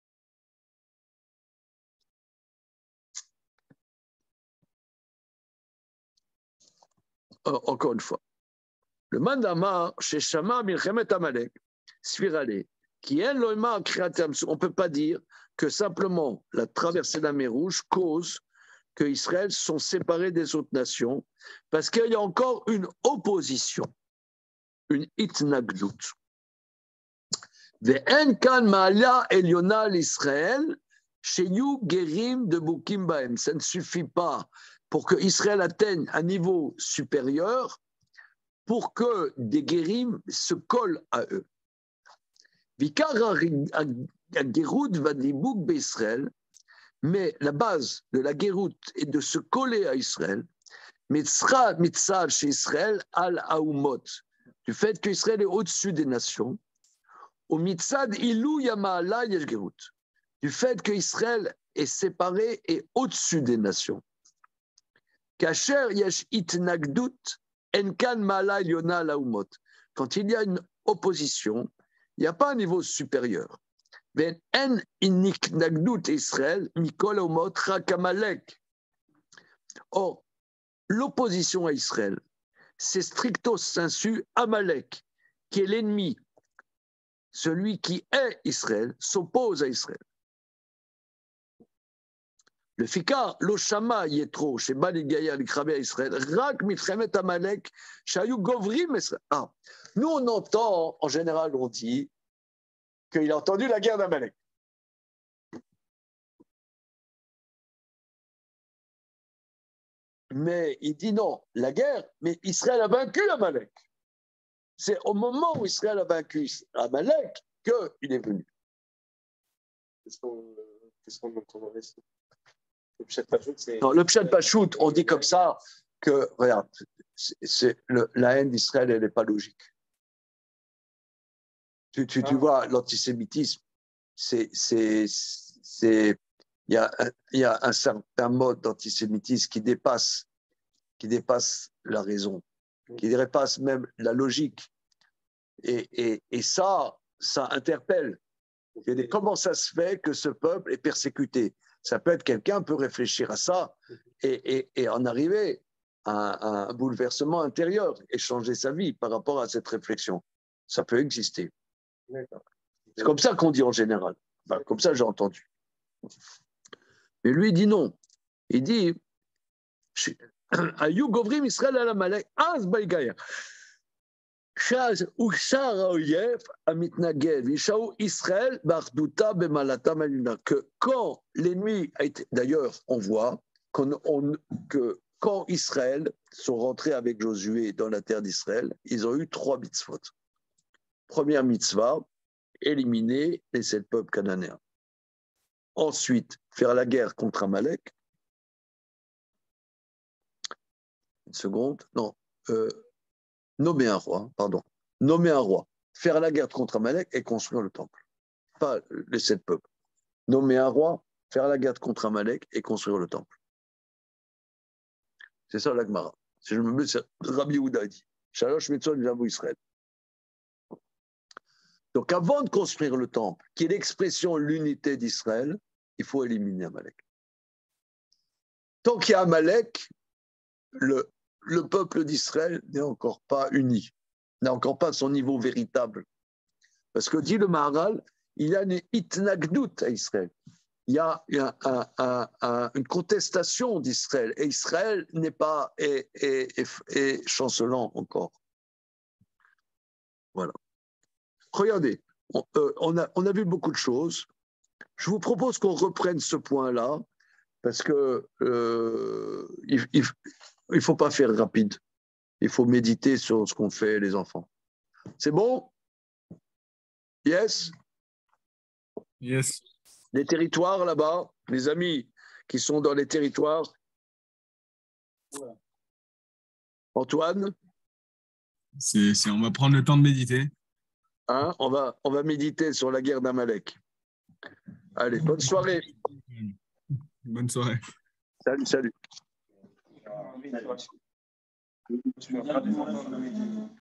Encore une fois. Le mandama, chez Shama, Milchemet Amalek, Sfirale, qui est l'Oima Kriatam, on ne peut pas dire que simplement la traversée de la mer Rouge cause que Israël sont séparés des autres nations, parce qu'il y a encore une opposition, une itnagdut. Ve'en kan ma'ala elyona l'Israël, sheyu gerim de bukim baem. Ça ne suffit pas pour que Israël atteigne un niveau supérieur, pour que des guérim se collent à eux. Mais la base de la guéroute est de se coller à Israël, mitzad chez Israël al aumot, du fait qu'Israël est au-dessus des nations, au mitzad ilu yama'ala yesh guéroute, du fait qu'Israël est séparé et au-dessus des nations. Kasher yesh itnagdut enkan ma'ala yona laumot. Quand il y a une opposition, il n'y a pas un niveau supérieur. En iniknagdut Israël mikol aumot rakamalek. Or, l'opposition à Israël, c'est stricto sensu Amalek, qui est l'ennemi. Celui qui est Israël s'oppose à Israël. Le Fika, l'Oshama Yetro, chez Baligaya, l'Ikrabé à Israël, Rak Mitremet Amalek, Shayu Govrim Israël. Ah, nous on entend, en général, on dit qu'il a entendu la guerre d'Amalek. Mais il dit non, la guerre, mais Israël a vaincu Amalek. C'est au moment où Israël a vaincu Amalek qu'il est venu. Qu'est-ce qu'on qu'est-ce qu'on entend dans les sons? Le Pshat Pachout, c'est. Non, le Pshat Pachout, on dit comme ça que, regarde, c'est, c'est le, la haine d'Israël, elle n'est pas logique. Tu, tu, ah. tu vois, l'antisémitisme, c'est, c'est, c'est, il y a, un- il y a un certain mode d'antisémitisme qui dépasse, qui dépasse la raison, qui dépasse même la logique. Et, et, et ça, ça interpelle. Il y a des- comment ça se fait que ce peuple est persécuté? Ça peut être quelqu'un peut réfléchir à ça et, et, et en arriver à, à un bouleversement intérieur et changer sa vie par rapport à cette réflexion. Ça peut exister. D'accord. C'est comme ça qu'on dit en général. Enfin, comme ça, j'ai entendu. Mais lui, il dit non. Il dit Ayu Govrim Israël al Amalek, Az Baïgaïa. Shaz Ushar Aoyev Amitnagel, Vishaou Israël, Bardouta Bemalata Malina. Que quand l'ennemi a été. D'ailleurs, on voit qu'on, on, que quand Israël sont rentrés avec Josué dans la terre d'Israël, ils ont eu trois mitzvot. Première mitzvah, éliminer les sept peuples cananéens. Ensuite, faire la guerre contre Amalek. Une seconde, non, euh, nommer un roi, pardon, nommer un roi, faire la guerre contre Amalek et construire le temple. Pas les sept peuples. Nommer un roi, faire la guerre contre Amalek et construire le temple. C'est ça la Gemara. Si je me mets, c'est Rabbi Yehuda dit. Shalosh mitzvot v'yavu Israël. Donc avant de construire le temple, qui est l'expression de l'unité d'Israël, il faut éliminer Amalek. Tant qu'il y a Amalek, le, le peuple d'Israël n'est encore pas uni, n'a encore pas son niveau véritable. Parce que dit le Maharal, il y a une itnagdout à Israël. Il y a, il y a un, un, un, une contestation d'Israël. Et Israël n'est pas est, est, est, est chancelant encore. Voilà. Regardez, on, euh, on, a, on a vu beaucoup de choses. Je vous propose qu'on reprenne ce point-là, parce que euh, il ne il, il faut pas faire rapide. Il faut méditer sur ce qu'ont fait les enfants. C'est bon? Yes? Yes. Les territoires là-bas, les amis qui sont dans les territoires. Antoine? C'est, c'est, on va prendre le temps de méditer. Hein, on, va, on va méditer sur la guerre d'Amalek. Allez, bonne soirée. Bonne soirée. Salut, salut.